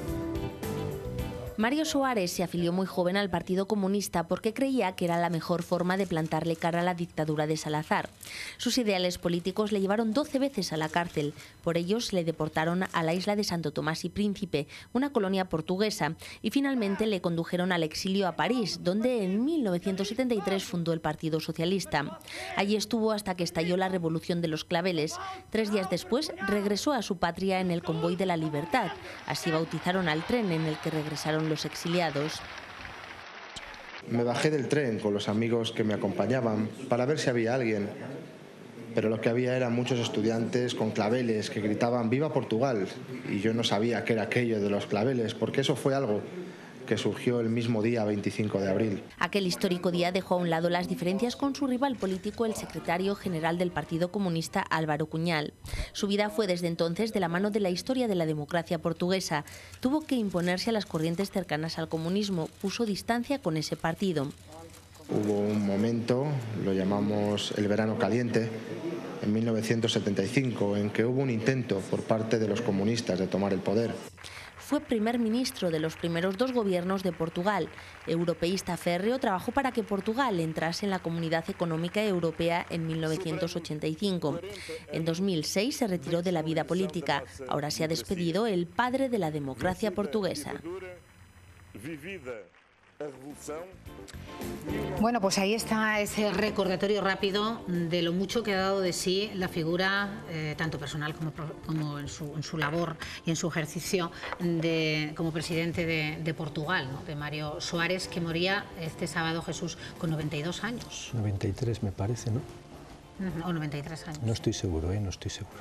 Mário Soares se afilió muy joven al Partido Comunista porque creía que era la mejor forma de plantarle cara a la dictadura de Salazar. Sus ideales políticos le llevaron 12 veces a la cárcel. Por ellos le deportaron a la isla de Santo Tomás y Príncipe, una colonia portuguesa, y finalmente le condujeron al exilio a París, donde en 1973 fundó el Partido Socialista. Allí estuvo hasta que estalló la Revolución de los Claveles. 3 días después regresó a su patria en el Convoy de la Libertad. Así bautizaron al tren en el que regresaron los exiliados. Me bajé del tren con los amigos que me acompañaban para ver si había alguien, pero lo que había eran muchos estudiantes con claveles que gritaban ¡Viva Portugal! Y yo no sabía qué era aquello de los claveles, porque eso fue algo que surgió el mismo día 25 de abril. Aquel histórico día dejó a un lado las diferencias con su rival político, el secretario general del Partido Comunista, Álvaro Cunhal. Su vida fue desde entonces de la mano de la historia de la democracia portuguesa. Tuvo que imponerse a las corrientes cercanas al comunismo, puso distancia con ese partido. Hubo un momento, lo llamamos el verano caliente, en 1975, en que hubo un intento por parte de los comunistas de tomar el poder. Fue primer ministro de los primeros 2 gobiernos de Portugal. Europeísta férreo, trabajó para que Portugal entrase en la Comunidad Económica Europea en 1985. En 2006 se retiró de la vida política. Ahora se ha despedido el padre de la democracia portuguesa. Bueno, pues ahí está ese recordatorio rápido de lo mucho que ha dado de sí la figura, tanto personal como en su labor y en su ejercicio como presidente de Portugal, ¿no? De Mário Soares, que moría este sábado, Jesús, con 92 años. 93 me parece, ¿no? O 93 años. No estoy seguro, no estoy seguro.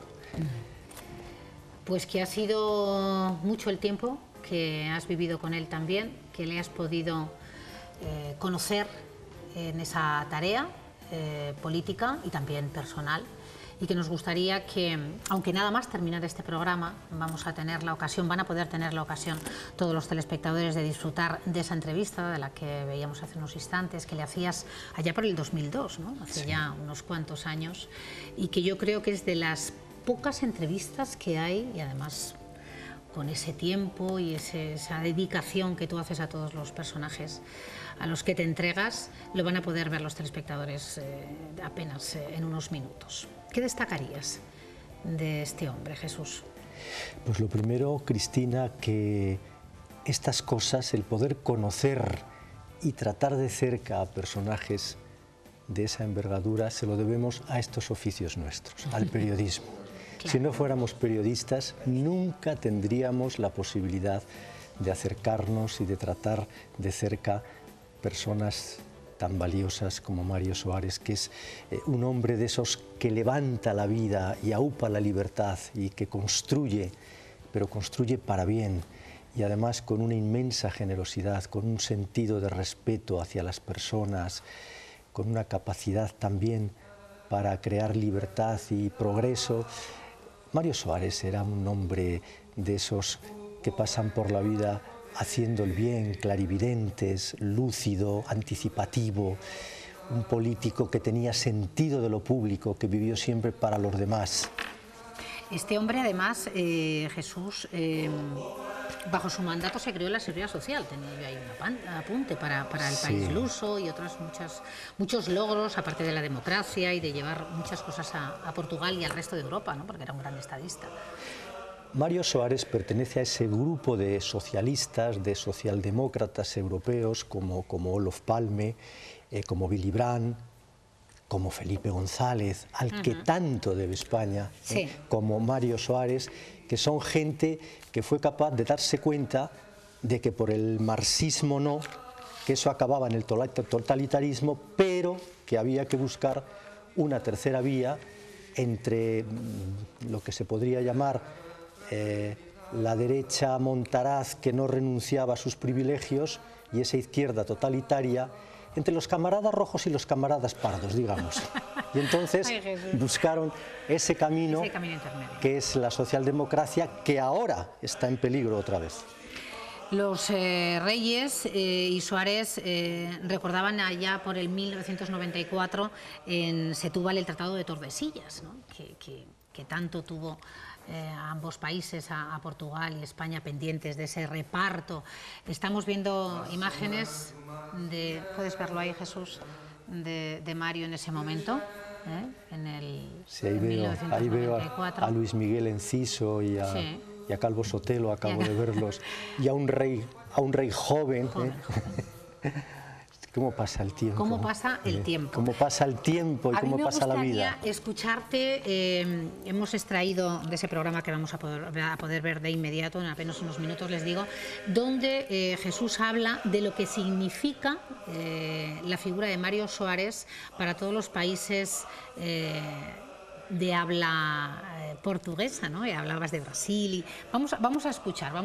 Pues que ha sido mucho el tiempo que has vivido con él también, que le has podido conocer en esa tarea política y también personal, y que nos gustaría que, aunque nada más terminar este programa, van a poder tener la ocasión todos los telespectadores de disfrutar de esa entrevista de la que veíamos hace unos instantes, que le hacías allá por el 2002, ¿no? Hace ya unos cuantos años, y que yo creo que es de las pocas entrevistas que hay, y además con ese tiempo y esa dedicación que tú haces a todos los personajes a los que te entregas, lo van a poder ver los telespectadores apenas en unos minutos. ¿Qué destacarías de este hombre, Jesús? Pues lo primero, Cristina, que estas cosas, el poder conocer y tratar de cerca a personajes de esa envergadura, se lo debemos a estos oficios nuestros, al periodismo. Claro. Si no fuéramos periodistas, nunca tendríamos la posibilidad de acercarnos y de tratar de cerca personas tan valiosas como Mário Soares, que es un hombre de esos que levanta la vida y aupa la libertad y que construye, pero construye para bien, y además con una inmensa generosidad, con un sentido de respeto hacia las personas, con una capacidad también para crear libertad y progreso. Mário Soares era un hombre de esos que pasan por la vida haciendo el bien, clarividentes, lúcido, anticipativo, un político que tenía sentido de lo público, que vivió siempre para los demás. Este hombre, además, Jesús, bajo su mandato se creó la Seguridad Social. Tenía yo ahí un apunte para el país luso y otros muchos logros, aparte de la democracia y de llevar muchas cosas a Portugal y al resto de Europa, ¿no? Porque era un gran estadista. Mário Soares pertenece a ese grupo de socialistas, de socialdemócratas europeos como Olof Palme, como Willy Brandt, como Felipe González, al que tanto debe España, como Mário Soares, que son gente que fue capaz de darse cuenta de que por el marxismo no, que eso acababa en el totalitarismo, pero que había que buscar una tercera vía entre lo que se podría llamar la derecha montaraz que no renunciaba a sus privilegios y esa izquierda totalitaria, entre los camaradas rojos y los camaradas pardos, digamos. Y entonces buscaron ese camino que es la socialdemocracia, que ahora está en peligro otra vez. Los Reyes y Soares recordaban allá por el 1994 en Setúbal el Tratado de Tordesillas, ¿no? que tanto tuvo a ambos países, a Portugal y España, pendientes de ese reparto. Estamos viendo imágenes de, puedes verlo ahí, Jesús, de Mário en ese momento, en el 1994. Ahí veo a Luis Miguel Enciso y a Calvo Sotelo, acabo de verlos, y a un rey joven. ¿Cómo pasa el tiempo? ¿Cómo pasa el tiempo? ¿Cómo pasa el tiempo y cómo pasa la vida? A mí me gustaría escucharte, hemos extraído de ese programa que vamos a poder ver de inmediato, en apenas unos minutos les digo, donde Jesús habla de lo que significa la figura de Mário Soares para todos los países de habla portuguesa, ¿no? Y hablabas de Brasil. Y vamos a escucharle.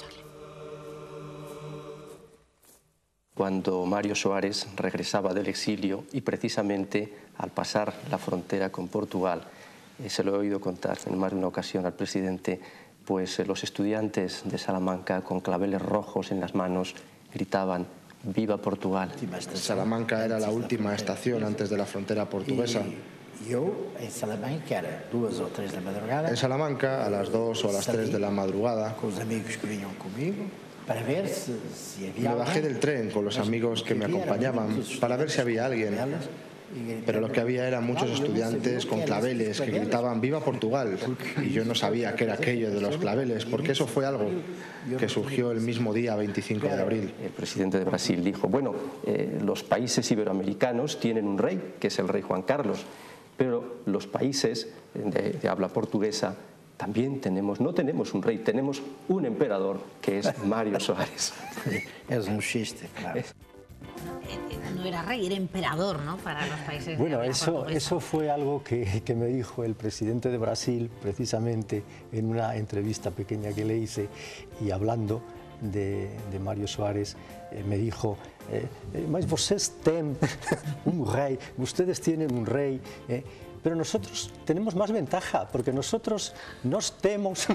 Cuando Mário Soares regresaba del exilio y precisamente al pasar la frontera con Portugal, se lo he oído contar en más de una ocasión al presidente, pues los estudiantes de Salamanca con claveles rojos en las manos gritaban «¡Viva Portugal!». Salamanca era la última estación antes de la frontera portuguesa. En Salamanca era 2 o 3 de la madrugada. En Salamanca a las 2 o a las 3 de la madrugada. Con los amigos que venían conmigo. Para ver si había me bajé del tren con los amigos que me acompañaban para ver si había alguien, pero lo que había eran muchos estudiantes con claveles que gritaban ¡Viva Portugal! Y yo no sabía qué era aquello de los claveles, porque eso fue algo que surgió el mismo día 25 de abril. El presidente de Brasil dijo, bueno, los países iberoamericanos tienen un rey, que es el rey Juan Carlos, pero los países de habla portuguesa también no tenemos un rey, tenemos un emperador, que es Mário Soares. Es un chiste, claro. No era rey, era emperador, ¿no? Para los países. Bueno, de eso fue algo que me dijo el presidente de Brasil, precisamente en una entrevista pequeña que le hice, y hablando de Mário Soares, me dijo, mas vocês têm un rey, ustedes tienen un rey, pero nosotros tenemos más ventaja, porque nosotros tenemos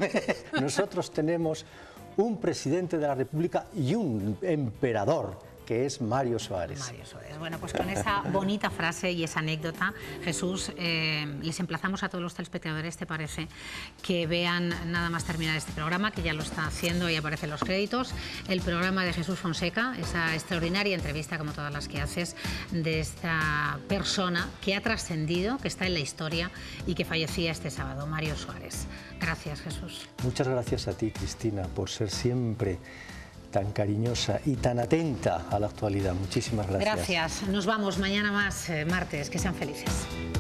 un presidente de la República y un emperador, que es Mário Soares. Mário Soares. Bueno, pues con esa bonita frase y esa anécdota, Jesús, les emplazamos a todos los telespectadores, ¿te parece? Que vean nada más terminar este programa, que ya lo está haciendo, ahí aparecen los créditos, el programa de Jesús Fonseca, esa extraordinaria entrevista, como todas las que haces, de esta persona que ha trascendido, que está en la historia y que fallecía este sábado, Mário Soares. Gracias, Jesús. Muchas gracias a ti, Cristina, por ser siempre tan cariñosa y tan atenta a la actualidad. Muchísimas gracias. Gracias. Nos vamos mañana más, martes. Que sean felices.